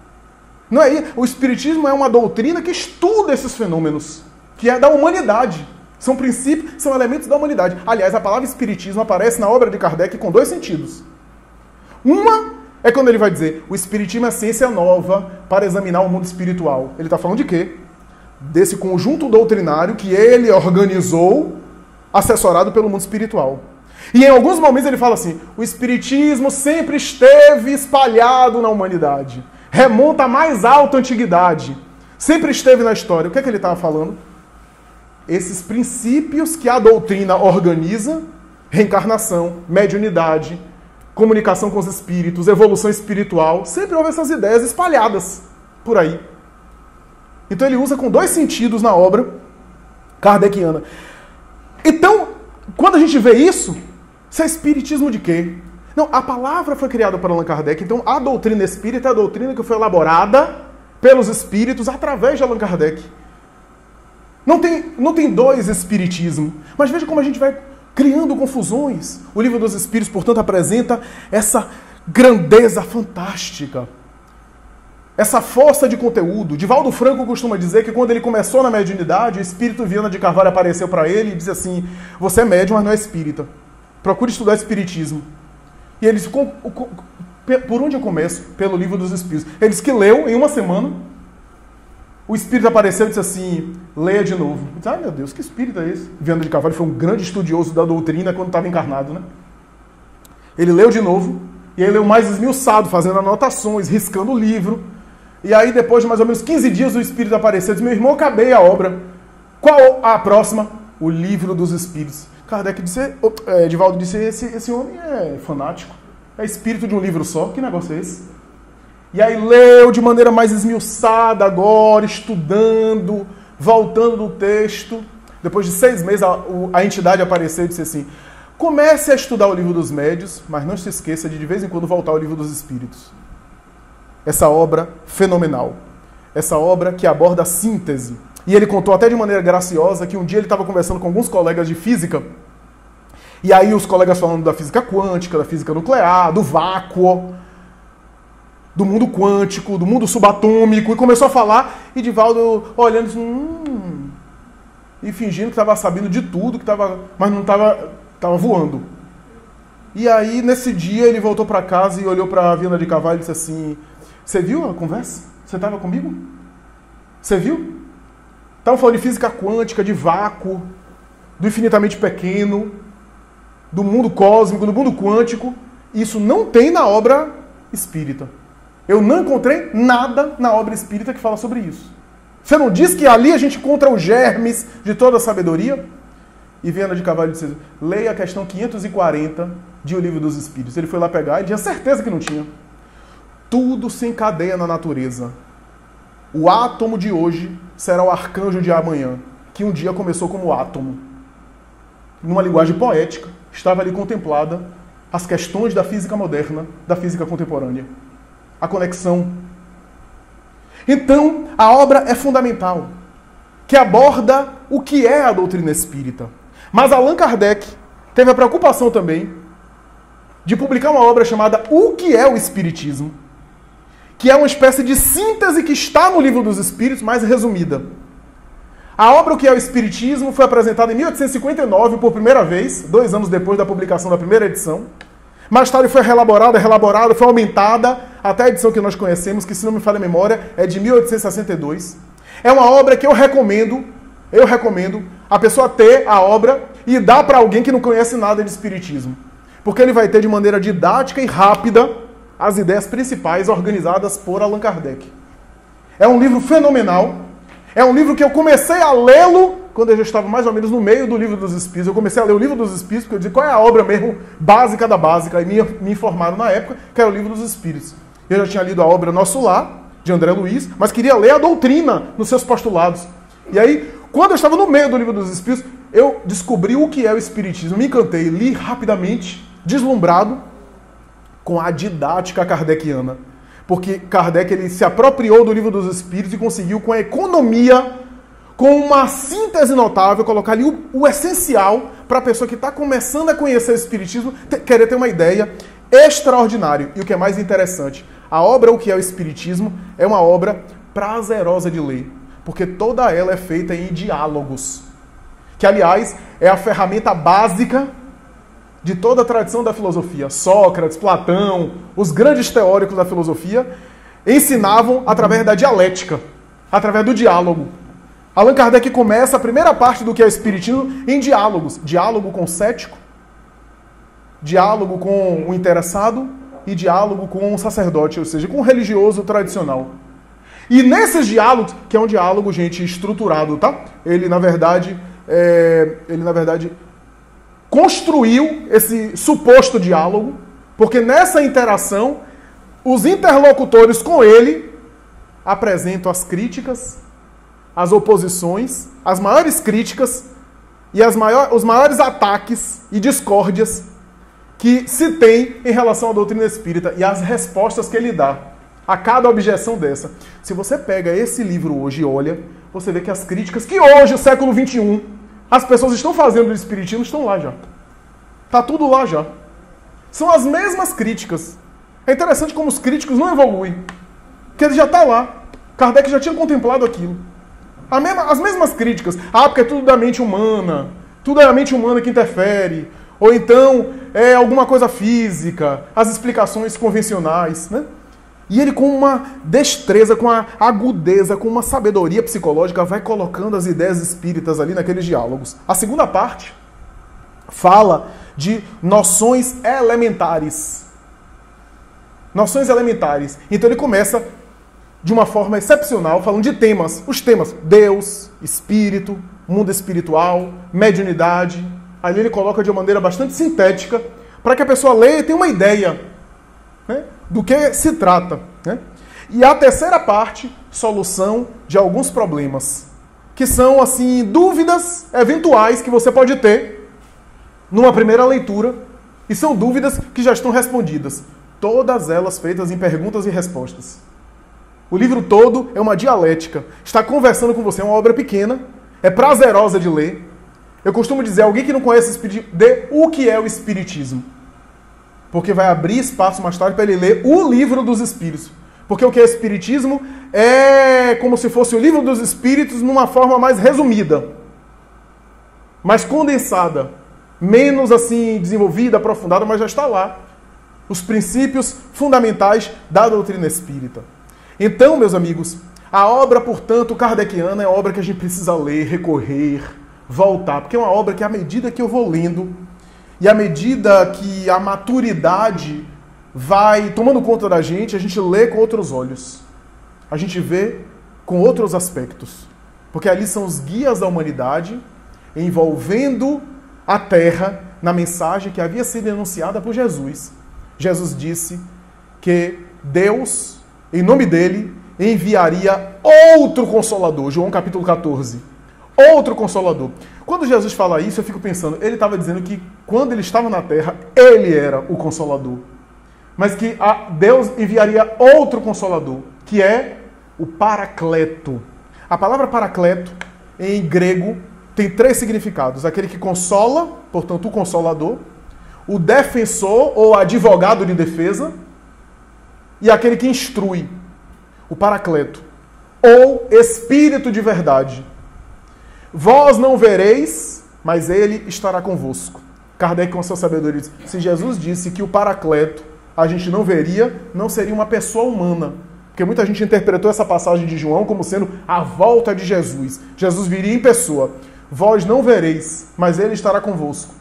Não é? O espiritismo é uma doutrina que estuda esses fenômenos, que é da humanidade. São princípios, são elementos da humanidade. Aliás, a palavra espiritismo aparece na obra de Kardec com dois sentidos. Uma é quando ele vai dizer, o espiritismo é ciência nova para examinar o mundo espiritual. Ele está falando de quê? Desse conjunto doutrinário que ele organizou, assessorado pelo mundo espiritual. E em alguns momentos ele fala assim, o espiritismo sempre esteve espalhado na humanidade. Remonta à mais alta antiguidade. Sempre esteve na história. O que é que ele estava falando? Esses princípios que a doutrina organiza, reencarnação, mediunidade, comunicação com os espíritos, evolução espiritual, sempre houve essas ideias espalhadas por aí. Então ele usa com dois sentidos na obra kardeciana. Então, quando a gente vê isso é espiritismo de quê? Não, a palavra foi criada por Allan Kardec, então a doutrina espírita é a doutrina que foi elaborada pelos espíritos através de Allan Kardec. Não tem dois espiritismos, mas veja como a gente vai criando confusões. O Livro dos Espíritos, portanto, apresenta essa grandeza fantástica, essa força de conteúdo. Divaldo Franco costuma dizer que quando ele começou na mediunidade, o espírito Viana de Carvalho apareceu para ele e disse assim, você é médium, mas não é espírita. Procure estudar espiritismo. E ele disse, por onde eu começo? Pelo Livro dos Espíritos. Ele disse que leu em uma semana. O espírito apareceu e disse assim, leia de novo. Eu disse, ai meu Deus, que espírito é esse? Viana de Carvalho foi um grande estudioso da doutrina quando estava encarnado, né? Ele leu de novo, e aí leu mais esmiuçado, fazendo anotações, riscando o livro. E aí depois de mais ou menos 15 dias o espírito apareceu e disse, meu irmão, acabei a obra. Qual a próxima? O Livro dos Espíritos. Kardec disse, Divaldo disse, esse homem é fanático. É espírito de um livro só, que negócio é esse? E aí leu de maneira mais esmiuçada agora, estudando, voltando no texto. Depois de 6 meses, a entidade apareceu e disse assim, comece a estudar o Livro dos Médiuns, mas não se esqueça de vez em quando voltar ao Livro dos Espíritos. Essa obra fenomenal. Essa obra que aborda a síntese. E ele contou até de maneira graciosa que um dia ele estava conversando com alguns colegas de física, e aí os colegas falando da física quântica, da física nuclear, do vácuo, do mundo quântico, do mundo subatômico, e começou a falar, e Divaldo olhando assim, e fingindo que estava sabendo de tudo, mas não estava voando. E aí, nesse dia, ele voltou para casa e olhou para a Viana de Carvalho e disse assim, você viu a conversa? Você estava comigo? Você viu? Estavam falando de física quântica, de vácuo, do infinitamente pequeno, do mundo cósmico, do mundo quântico. Isso não tem na obra espírita. Eu não encontrei nada na obra espírita que fala sobre isso. Você não diz que ali a gente encontra os germes de toda a sabedoria? E Viana de Carvalho disse, leia a questão 540 de O Livro dos Espíritos. Ele foi lá pegar e tinha certeza que não tinha. Tudo se encadeia na natureza. O átomo de hoje será o arcanjo de amanhã, que um dia começou como átomo. Numa linguagem poética, estava ali contemplada as questões da física moderna, da física contemporânea. A conexão. Então, a obra é fundamental, que aborda o que é a doutrina espírita. Mas Allan Kardec teve a preocupação também de publicar uma obra chamada O que é o Espiritismo, que é uma espécie de síntese que está no Livro dos Espíritos, mais resumida. A obra O que é o Espiritismo foi apresentada em 1859 por primeira vez, 2 anos depois da publicação da primeira edição. Mais tarde foi reelaborada, foi aumentada até a edição que nós conhecemos, que, se não me falha a memória, é de 1862. É uma obra que eu recomendo a pessoa ter a obra e dar para alguém que não conhece nada de espiritismo. Porque ele vai ter de maneira didática e rápida as ideias principais organizadas por Allan Kardec. É um livro fenomenal. É um livro que eu comecei a lê-lo quando eu já estava mais ou menos no meio do Livro dos Espíritos. Eu comecei a ler o Livro dos Espíritos, porque eu disse qual é a obra mesmo básica da básica. E me informaram na época que era o Livro dos Espíritos. Eu já tinha lido a obra Nosso Lar, de André Luiz, mas queria ler a doutrina nos seus postulados. E aí, quando eu estava no meio do Livro dos Espíritos, eu descobri o que é o Espiritismo. Me encantei, li rapidamente, deslumbrado, com a didática kardeciana. Porque Kardec ele se apropriou do Livro dos Espíritos e conseguiu, com a economia, com uma síntese notável, colocar ali o essencial para a pessoa que está começando a conhecer o Espiritismo, querer ter uma ideia extraordinária. E o que é mais interessante, a obra O que é o Espiritismo é uma obra prazerosa de ler, porque toda ela é feita em diálogos, que, aliás, é a ferramenta básica de toda a tradição da filosofia. Sócrates, Platão, os grandes teóricos da filosofia ensinavam através da dialética, através do diálogo. Allan Kardec começa a primeira parte do que é o Espiritismo em diálogos. Diálogo com o cético, diálogo com o interessado e diálogo com o sacerdote, ou seja, com o religioso tradicional. E nesses diálogos, que é um diálogo, gente, estruturado, tá? Ele, na verdade, construiu esse suposto diálogo, porque nessa interação, os interlocutores com ele apresentam as críticas, as oposições, as maiores críticas e os maiores ataques e discórdias que se tem em relação à doutrina espírita e as respostas que ele dá a cada objeção dessa. Se você pega esse livro hoje e olha, você vê que as críticas que hoje, no século XXI, as pessoas estão fazendo do Espiritismo, estão lá já. Está tudo lá já. São as mesmas críticas. É interessante como os críticos não evoluem. Porque ele já está lá. Kardec já tinha contemplado aquilo. As mesmas críticas. Ah, porque é tudo da mente humana. Tudo é a mente humana que interfere. Ou então é alguma coisa física. As explicações convencionais, né? E ele, com uma destreza, com uma agudeza, com uma sabedoria psicológica, vai colocando as ideias espíritas ali naqueles diálogos. A segunda parte fala de noções elementares. Noções elementares. Então ele começa de uma forma excepcional, falando de temas. Os temas: Deus, Espírito, mundo espiritual, mediunidade. Ali ele coloca de uma maneira bastante sintética, para que a pessoa leia e tenha uma ideia, né, do que se trata. Né? E a terceira parte, solução de alguns problemas, que são, assim, dúvidas eventuais que você pode ter numa primeira leitura, e são dúvidas que já estão respondidas. Todas elas feitas em perguntas e respostas. O livro todo é uma dialética. Está conversando com você, é uma obra pequena, é prazerosa de ler. Eu costumo dizer, alguém que não conhece o Espiritismo, dê o que é o Espiritismo. Porque vai abrir espaço mais tarde para ele ler o Livro dos Espíritos. Porque o que é Espiritismo é como se fosse o Livro dos Espíritos numa forma mais resumida, mais condensada, menos assim desenvolvida, aprofundada, mas já está lá. Os princípios fundamentais da doutrina espírita. Então, meus amigos, a obra, portanto, kardeciana é a obra que a gente precisa ler, recorrer, voltar, porque é uma obra que, à medida que eu vou lendo, e à medida que a maturidade vai tomando conta da gente, a gente lê com outros olhos. A gente vê com outros aspectos. Porque ali são os guias da humanidade, envolvendo a Terra na mensagem que havia sido enunciada por Jesus. Jesus disse que Deus, em nome dele, enviaria outro Consolador. João capítulo 14. Outro Consolador. Quando Jesus fala isso, eu fico pensando, ele estava dizendo que quando ele estava na Terra, ele era o Consolador. Mas que Deus enviaria outro Consolador, que é o Paracleto. A palavra Paracleto, em grego, tem 3 significados. Aquele que consola, portanto, o Consolador, o defensor ou advogado de defesa, e aquele que instrui, o Paracleto, ou Espírito de verdade. Vós não vereis, mas ele estará convosco. Kardec, com a sua sabedoria, diz, se Jesus disse que o Paracleto a gente não veria, não seria uma pessoa humana. Porque muita gente interpretou essa passagem de João como sendo a volta de Jesus. Jesus viria em pessoa. Vós não vereis, mas ele estará convosco.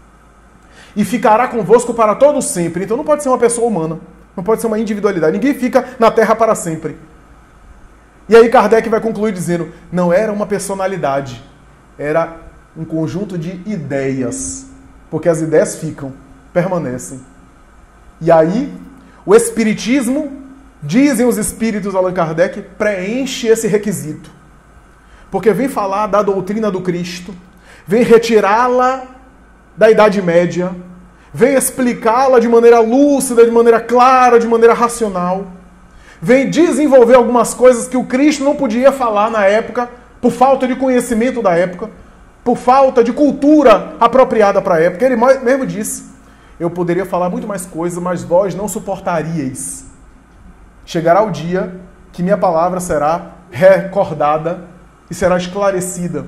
E ficará convosco para todo sempre. Então não pode ser uma pessoa humana. Não pode ser uma individualidade. Ninguém fica na Terra para sempre. E aí Kardec vai concluir dizendo, não era uma personalidade. era um conjunto de ideias, porque as ideias ficam, permanecem. E aí, o Espiritismo, dizem os espíritos Allan Kardec, preenche esse requisito. Porque vem falar da doutrina do Cristo, vem retirá-la da Idade Média, vem explicá-la de maneira lúcida, de maneira clara, de maneira racional, vem desenvolver algumas coisas que o Cristo não podia falar na época, por falta de conhecimento da época, por falta de cultura apropriada para a época. Ele mesmo disse, eu poderia falar muito mais coisas, mas vós não suportaríeis. Chegará o dia que minha palavra será recordada e será esclarecida.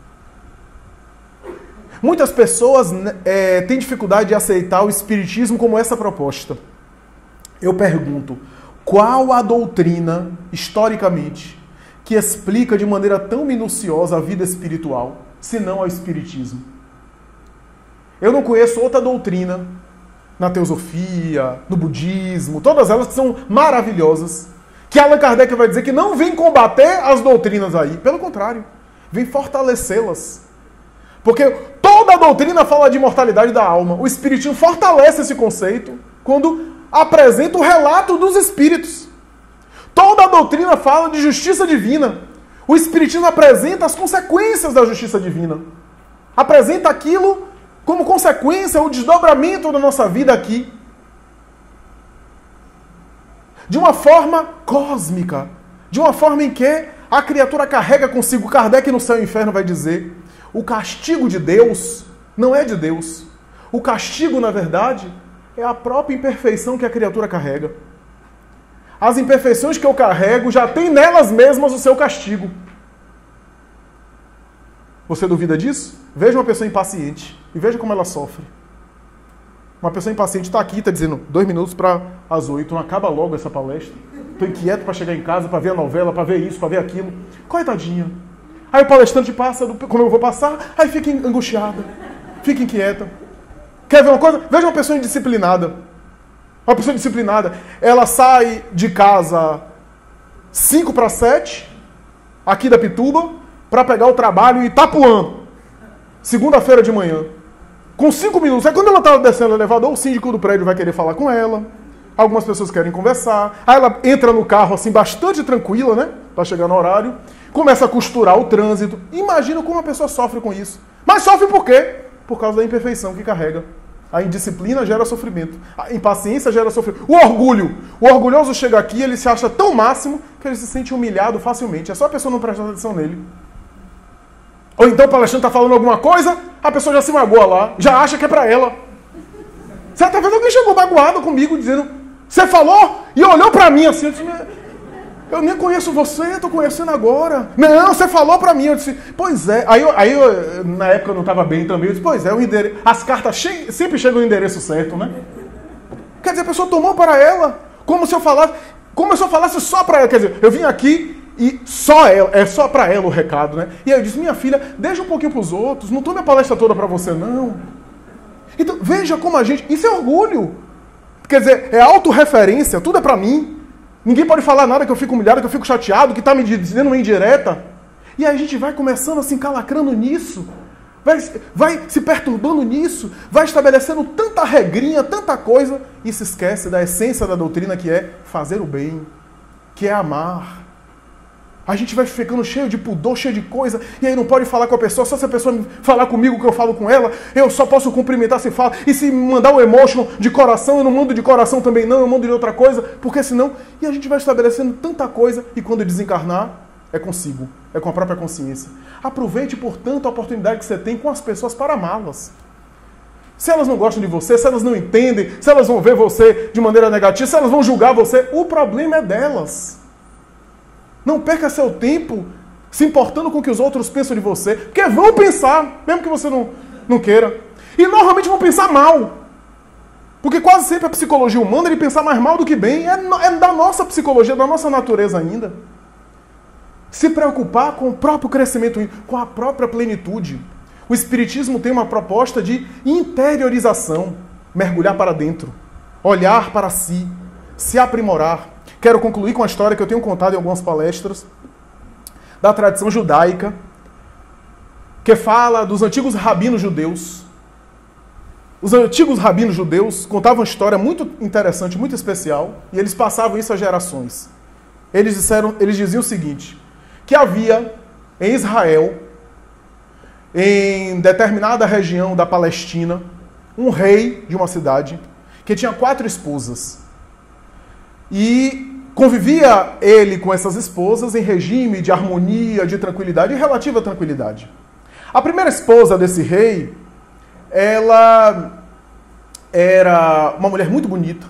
Muitas pessoas têm dificuldade de aceitar o Espiritismo como essa proposta. Eu pergunto, qual a doutrina, historicamente, que explica de maneira tão minuciosa a vida espiritual, se não ao Espiritismo? Eu não conheço outra doutrina, na teosofia, no budismo, todas elas que são maravilhosas, que Allan Kardec vai dizer que não vem combater as doutrinas aí, pelo contrário, vem fortalecê-las. Porque toda a doutrina fala de imortalidade da alma. O Espiritismo fortalece esse conceito quando apresenta o relato dos espíritos. Toda a doutrina fala de justiça divina. O Espiritismo apresenta as consequências da justiça divina. Apresenta aquilo como consequência, o desdobramento da nossa vida aqui. De uma forma cósmica. De uma forma em que a criatura carrega consigo. Kardec no Céu e Inferno vai dizer, o castigo de Deus não é de Deus. O castigo, na verdade, é a própria imperfeição que a criatura carrega. As imperfeições que eu carrego já têm nelas mesmas o seu castigo. Você duvida disso? Veja uma pessoa impaciente e veja como ela sofre. Uma pessoa impaciente está aqui, está dizendo 2 minutos para as 8, não acaba logo essa palestra. Estou inquieto para chegar em casa, para ver a novela, para ver isso, para ver aquilo. Coitadinha. Aí o palestrante passa, como eu vou passar, aí fica angustiada, fica inquieta. Quer ver uma coisa? Veja uma pessoa indisciplinada. Uma pessoa disciplinada, ela sai de casa 5 para 7, aqui da Pituba, para pegar o trabalho em Itapuã, segunda-feira de manhã. Com 5 minutos. Aí quando ela está descendo o elevador, o síndico do prédio vai querer falar com ela. Algumas pessoas querem conversar. Aí ela entra no carro assim, bastante tranquila, né? Para chegar no horário. Começa a costurar o trânsito. Imagina como a pessoa sofre com isso. Mas sofre por quê? Por causa da imperfeição que carrega. A indisciplina gera sofrimento. A impaciência gera sofrimento. O orgulho. O orgulhoso chega aqui, ele se acha tão máximo que ele se sente humilhado facilmente. É só a pessoa não prestar atenção nele. Ou então o palestrante está falando alguma coisa, a pessoa já se magoa lá, já acha que é para ela. Certa vez alguém chegou magoado comigo, dizendo, você falou? E olhou para mim assim, eu disse, eu nem conheço você, estou conhecendo agora. Não, você falou para mim. Eu disse, pois é. Aí eu, na época eu não estava bem também, eu disse, pois é, o endereço, as cartas sempre chegam no endereço certo, né? Quer dizer, a pessoa tomou para ela, como se eu falasse só para ela. Quer dizer, eu vim aqui e só ela, é só para ela o recado, né? E aí eu disse, minha filha, deixa um pouquinho para os outros, não tome a palestra toda para você, não. Então, veja como a gente... Isso é orgulho. Quer dizer, é autorreferência, tudo é para mim. Ninguém pode falar nada que eu fico humilhado, que eu fico chateado, que está me dizendo uma indireta. E aí a gente vai começando a se encalacrando nisso. Vai se perturbando nisso. Vai estabelecendo tanta regrinha, tanta coisa. E se esquece da essência da doutrina, que é fazer o bem. Que é amar. A gente vai ficando cheio de pudor, cheio de coisa, e aí não pode falar com a pessoa, só se a pessoa falar comigo que eu falo com ela, eu só posso cumprimentar se fala, e se mandar um emotion de coração, eu não mando de coração também não, eu mando de outra coisa, porque senão, e a gente vai estabelecendo tanta coisa, e quando desencarnar, é consigo, é com a própria consciência. Aproveite, portanto, a oportunidade que você tem com as pessoas para amá-las. Se elas não gostam de você, se elas não entendem, se elas vão ver você de maneira negativa, se elas vão julgar você, o problema é delas. Não perca seu tempo se importando com o que os outros pensam de você, porque vão pensar, mesmo que você não queira. E normalmente vão pensar mal. Porque quase sempre a psicologia humana ele pensa mais mal do que bem. É da nossa psicologia, da nossa natureza ainda. Se preocupar com o próprio crescimento, com a própria plenitude. O Espiritismo tem uma proposta de interiorização, mergulhar para dentro, olhar para si, se aprimorar. Quero concluir com a história que eu tenho contado em algumas palestras da tradição judaica. que fala dos antigos rabinos judeus. Os antigos rabinos judeus contavam uma história muito interessante, muito especial, e eles passavam isso a gerações. Eles diziam o seguinte, que havia em Israel, em determinada região da Palestina, um rei de uma cidade que tinha 4 esposas. E convivia ele com essas esposas em regime de harmonia, de tranquilidade e relativa tranquilidade. A primeira esposa desse rei, ela era uma mulher muito bonita,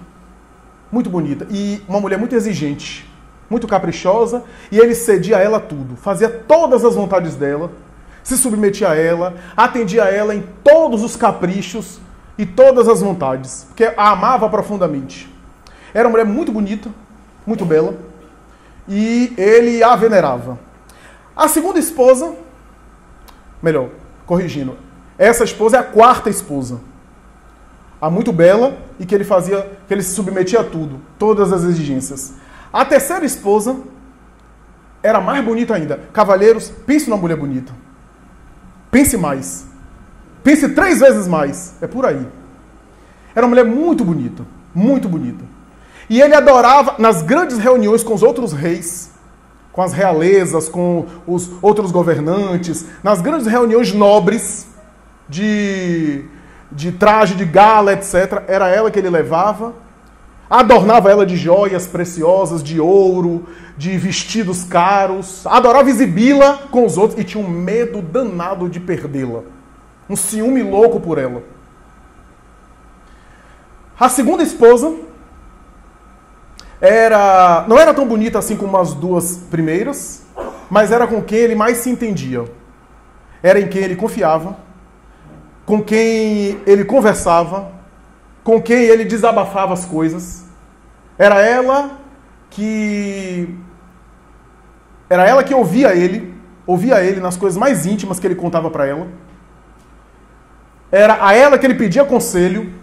e uma mulher muito exigente, muito caprichosa, e ele cedia a ela tudo, fazia todas as vontades dela, se submetia a ela, atendia a ela em todos os caprichos e todas as vontades, porque a amava profundamente. Era uma mulher muito bonita, muito bela, e ele a venerava. A segunda esposa, melhor, corrigindo, essa esposa é a 4ª esposa. A muito bela e que ele se submetia a tudo, todas as exigências. A 3ª esposa era mais bonita ainda. Cavalheiros, pense numa mulher bonita. Pense mais. Pense 3 vezes mais. É por aí. Era uma mulher muito bonita. Muito bonita. E ele adorava, nas grandes reuniões com os outros reis, com as realezas, com os outros governantes, nas grandes reuniões nobres de traje, de gala, etc. Era ela que ele levava. Adornava ela de joias preciosas, de ouro, de vestidos caros. Adorava exibi-la com os outros e tinha um medo danado de perdê-la. Um ciúme louco por ela. A segunda esposa não era tão bonita assim como as 2 primeiras, mas era com quem ele mais se entendia. Era em quem ele confiava, com quem ele conversava, com quem ele desabafava as coisas. Era ela que ouvia ele nas coisas mais íntimas que ele contava para ela. Era a ela que ele pedia conselho.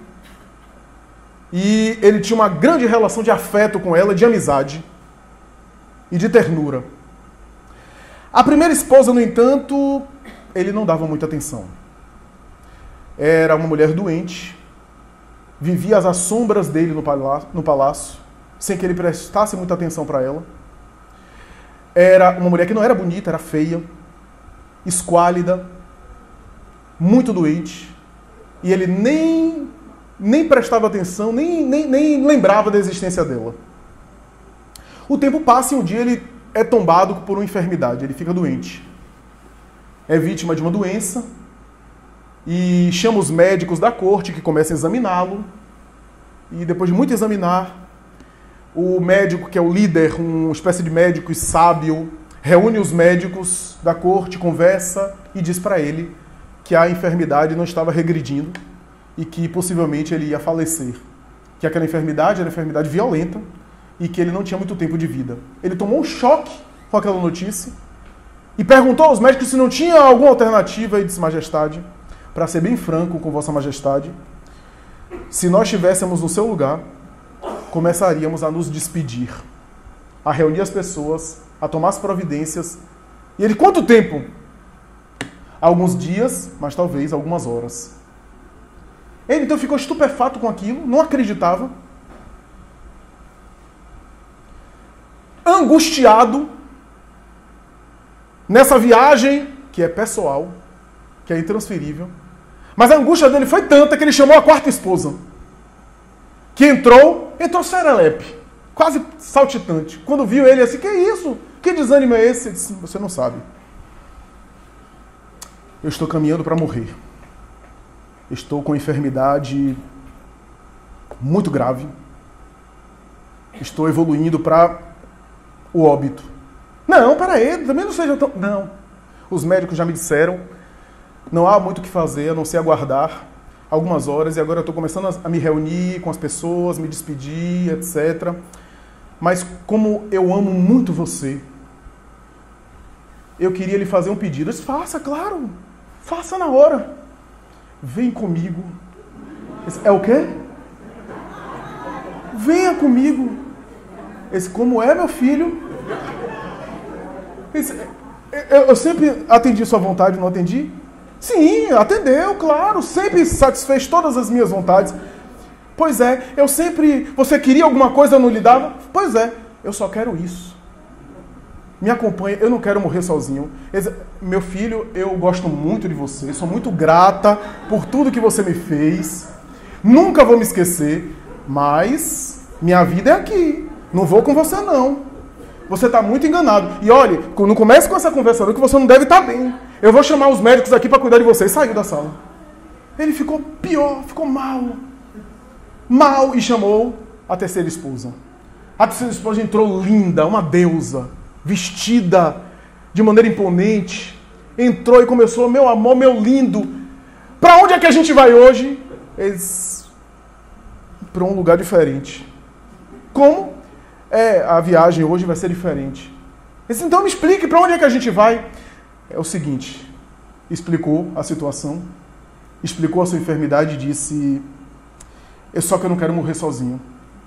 E ele tinha uma grande relação de afeto com ela, de amizade e de ternura. A primeira esposa, no entanto, ele não dava muita atenção. Era uma mulher doente, vivia às sombras dele no palácio, sem que ele prestasse muita atenção para ela. Era uma mulher que não era bonita, era feia, esquálida, muito doente, e ele nem prestava atenção, nem lembrava da existência dela. O tempo passa e um dia ele é tombado por uma enfermidade, ele fica doente. É vítima de uma doença e chama os médicos da corte que começam a examiná-lo. E depois de muito examinar, o médico, que é o líder, uma espécie de médico sábio, reúne os médicos da corte, conversa e diz para ele que a enfermidade não estava regredindo e que possivelmente ele ia falecer. Que aquela enfermidade era uma enfermidade violenta e que ele não tinha muito tempo de vida. Ele tomou um choque com aquela notícia e perguntou aos médicos se não tinha alguma alternativa e disse: Majestade, para ser bem franco com Vossa Majestade, se nós estivéssemos no seu lugar, começaríamos a nos despedir, a reunir as pessoas, a tomar as providências. E ele, quanto tempo? Alguns dias, mas talvez algumas horas. Ele então ficou estupefato com aquilo, não acreditava. Angustiado nessa viagem que é pessoal, que é intransferível. Mas a angústia dele foi tanta que ele chamou a 4ª esposa, que entrou serelepe, quase saltitante. Quando viu ele assim, que isso? Que desânimo é esse? Ele disse: você não sabe. Eu estou caminhando para morrer. Estou com enfermidade muito grave. Estou evoluindo para o óbito. Não, peraí, também não seja tão... Não. Os médicos já me disseram, não há muito o que fazer, a não ser aguardar algumas horas, e agora eu estou começando a me reunir com as pessoas, me despedir, etc. Mas como eu amo muito você, eu queria lhe fazer um pedido. Eu disse: faça, claro, faça na hora. Vem comigo. É o quê? Venha comigo. Esse, como é, meu filho? Eu sempre atendi sua vontade, não atendi? Sim, atendeu, claro. Sempre satisfez todas as minhas vontades. Pois é, eu sempre... Você queria alguma coisa, eu não lhe dava? Pois é, eu só quero isso. Me acompanhe, eu não quero morrer sozinho. Meu filho, eu gosto muito de você, sou muito grata por tudo que você me fez. Nunca vou me esquecer, mas minha vida é aqui. Não vou com você, não. Você está muito enganado. E olha, não comece com essa conversa não, que você não deve estar bem. Eu vou chamar os médicos aqui para cuidar de você. E saiu da sala. Ele ficou pior, ficou mal. Mal, e chamou a terceira esposa. A terceira esposa entrou linda, uma deusa, vestida de maneira imponente. Entrou e começou: meu amor, meu lindo, para onde é que a gente vai hoje? Eles... para um lugar diferente. Como? A viagem hoje vai ser diferente. Eles, então me explique para onde é que a gente vai. É o seguinte, explicou a situação, explicou a sua enfermidade e disse: só que eu não quero morrer sozinho.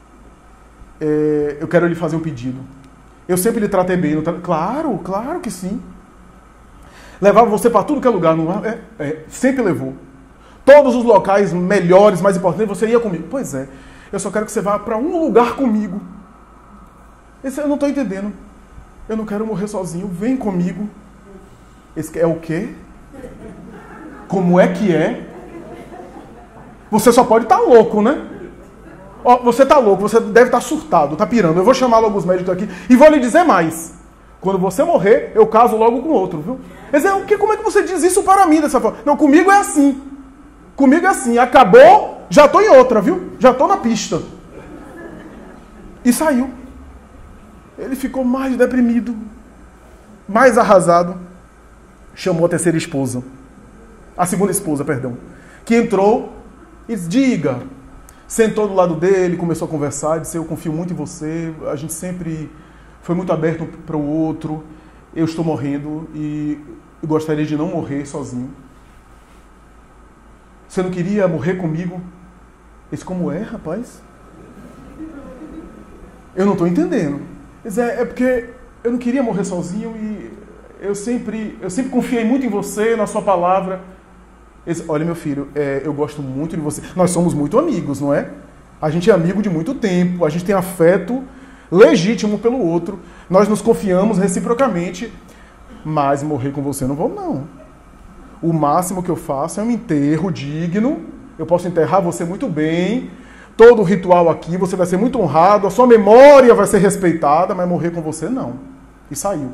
Eu quero lhe fazer um pedido. Eu sempre lhe tratei bem. Claro, claro que sim. Levava você para tudo que é lugar. Sempre levou. Todos os locais melhores, mais importantes, você ia comigo. Pois é, eu só quero que você vá para um lugar comigo. Eu não estou entendendo. Eu não quero morrer sozinho. Vem comigo. Esse é o quê? Como é que é? Você só pode estar louco, né? Você está louco, você deve estar surtado, está pirando. Eu vou chamar logo os médicos aqui e vou lhe dizer mais. Quando você morrer, eu caso logo com outro, viu? Mas como é que você diz isso para mim dessa forma? Não, comigo é assim. Comigo é assim. Acabou, já estou em outra, viu? Já estou na pista. E saiu. Ele ficou mais deprimido, mais arrasado. Chamou a terceira esposa. A segunda esposa, perdão. Que entrou e disse: diga. Sentou do lado dele, começou a conversar, disse: eu confio muito em você, a gente sempre foi muito aberto um para o outro, eu estou morrendo e gostaria de não morrer sozinho. Você não queria morrer comigo? Ele disse: como é, rapaz? Eu não estou entendendo. Ele disse: é porque eu não queria morrer sozinho e eu sempre confiei muito em você, na sua palavra. Olha, meu filho, eu gosto muito de você. Nós somos muito amigos, não é? A gente é amigo de muito tempo, a gente tem afeto legítimo pelo outro, nós nos confiamos reciprocamente, mas morrer com você eu não vou, não. O máximo que eu faço é um enterro digno, eu posso enterrar você muito bem, todo o ritual aqui, você vai ser muito honrado, a sua memória vai ser respeitada, mas morrer com você não. E saiu.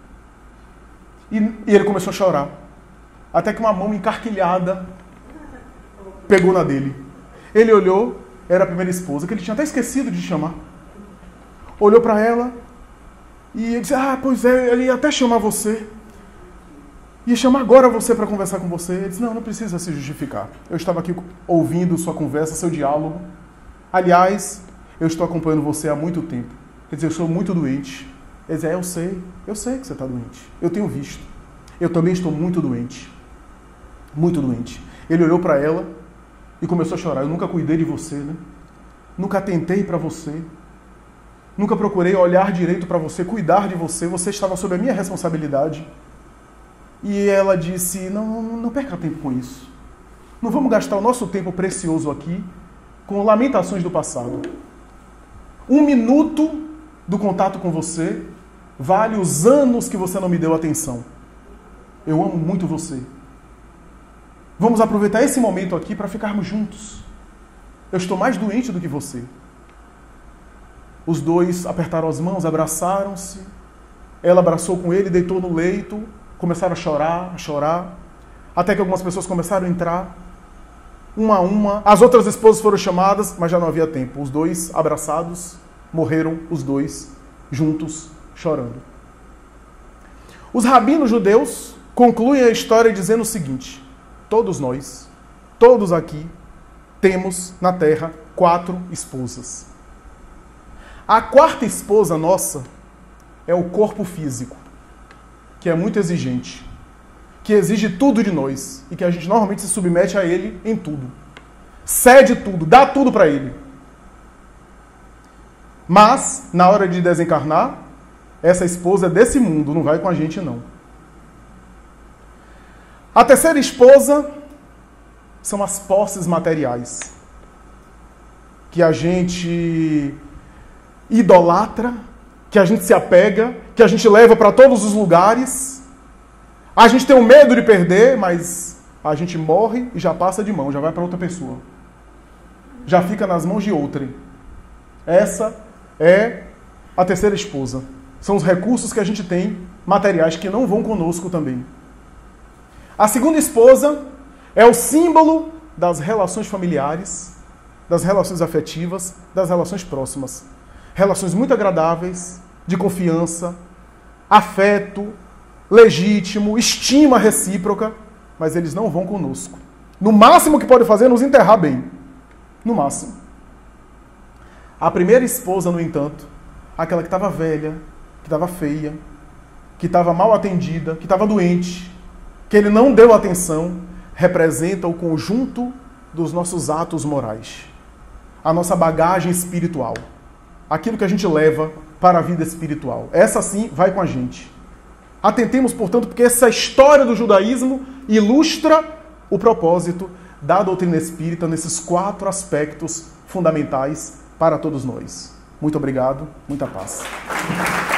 E ele começou a chorar. Até que uma mão encarquilhada pegou na dele. Ele olhou, era a primeira esposa, que ele tinha até esquecido de chamar. Olhou para ela e ele disse: pois é, ele ia até chamar você. Ia chamar agora você para conversar com você. Ele disse: não precisa se justificar. Eu estava aqui ouvindo sua conversa, seu diálogo. Aliás, eu estou acompanhando você há muito tempo. Ele disse: eu sou muito doente. Ele disse: eu sei que você está doente. Eu tenho visto. Eu também estou muito doente. Muito doente. Ele olhou para ela e começou a chorar. Eu nunca cuidei de você, né? Nunca atentei para você. Nunca procurei olhar direito para você, cuidar de você. Você estava sob a minha responsabilidade. E ela disse: não perca tempo com isso. Não vamos gastar o nosso tempo precioso aqui com lamentações do passado. 1 minuto do contato com você vale os anos que você não me deu atenção. Eu amo muito você. Vamos aproveitar esse momento aqui para ficarmos juntos. Eu estou mais doente do que você. Os dois apertaram as mãos, abraçaram-se. Ela abraçou com ele, deitou no leito. Começaram a chorar. Até que algumas pessoas começaram a entrar. Uma a uma. As outras esposas foram chamadas, mas já não havia tempo. Os dois abraçados, morreram os dois juntos, chorando. Os rabinos judeus concluem a história dizendo o seguinte: todos nós, todos aqui, temos na terra 4 esposas. A 4ª esposa nossa é o corpo físico, que é muito exigente, que exige tudo de nós e que a gente normalmente se submete a ele em tudo. Cede tudo, dá tudo para ele. Mas, na hora de desencarnar, essa esposa é desse mundo, não vai com a gente não. A terceira esposa são as posses materiais, que a gente idolatra, que a gente se apega, que a gente leva para todos os lugares. A gente tem o medo de perder, mas a gente morre e já passa de mão, já vai para outra pessoa. Já fica nas mãos de outrem. Essa é a terceira esposa. São os recursos que a gente tem, materiais, que não vão conosco também. A segunda esposa é o símbolo das relações familiares, das relações afetivas, das relações próximas. Relações muito agradáveis, de confiança, afeto, legítimo, estima recíproca, mas eles não vão conosco. No máximo que pode fazer é nos enterrar bem. No máximo. A primeira esposa, no entanto, aquela que estava velha, que estava feia, que estava mal atendida, que estava doente, que ele não deu atenção, representa o conjunto dos nossos atos morais. A nossa bagagem espiritual. Aquilo que a gente leva para a vida espiritual. Essa sim vai com a gente. Atentemos, portanto, porque essa história do judaísmo ilustra o propósito da doutrina espírita nesses 4 aspectos fundamentais para todos nós. Muito obrigado, muita paz.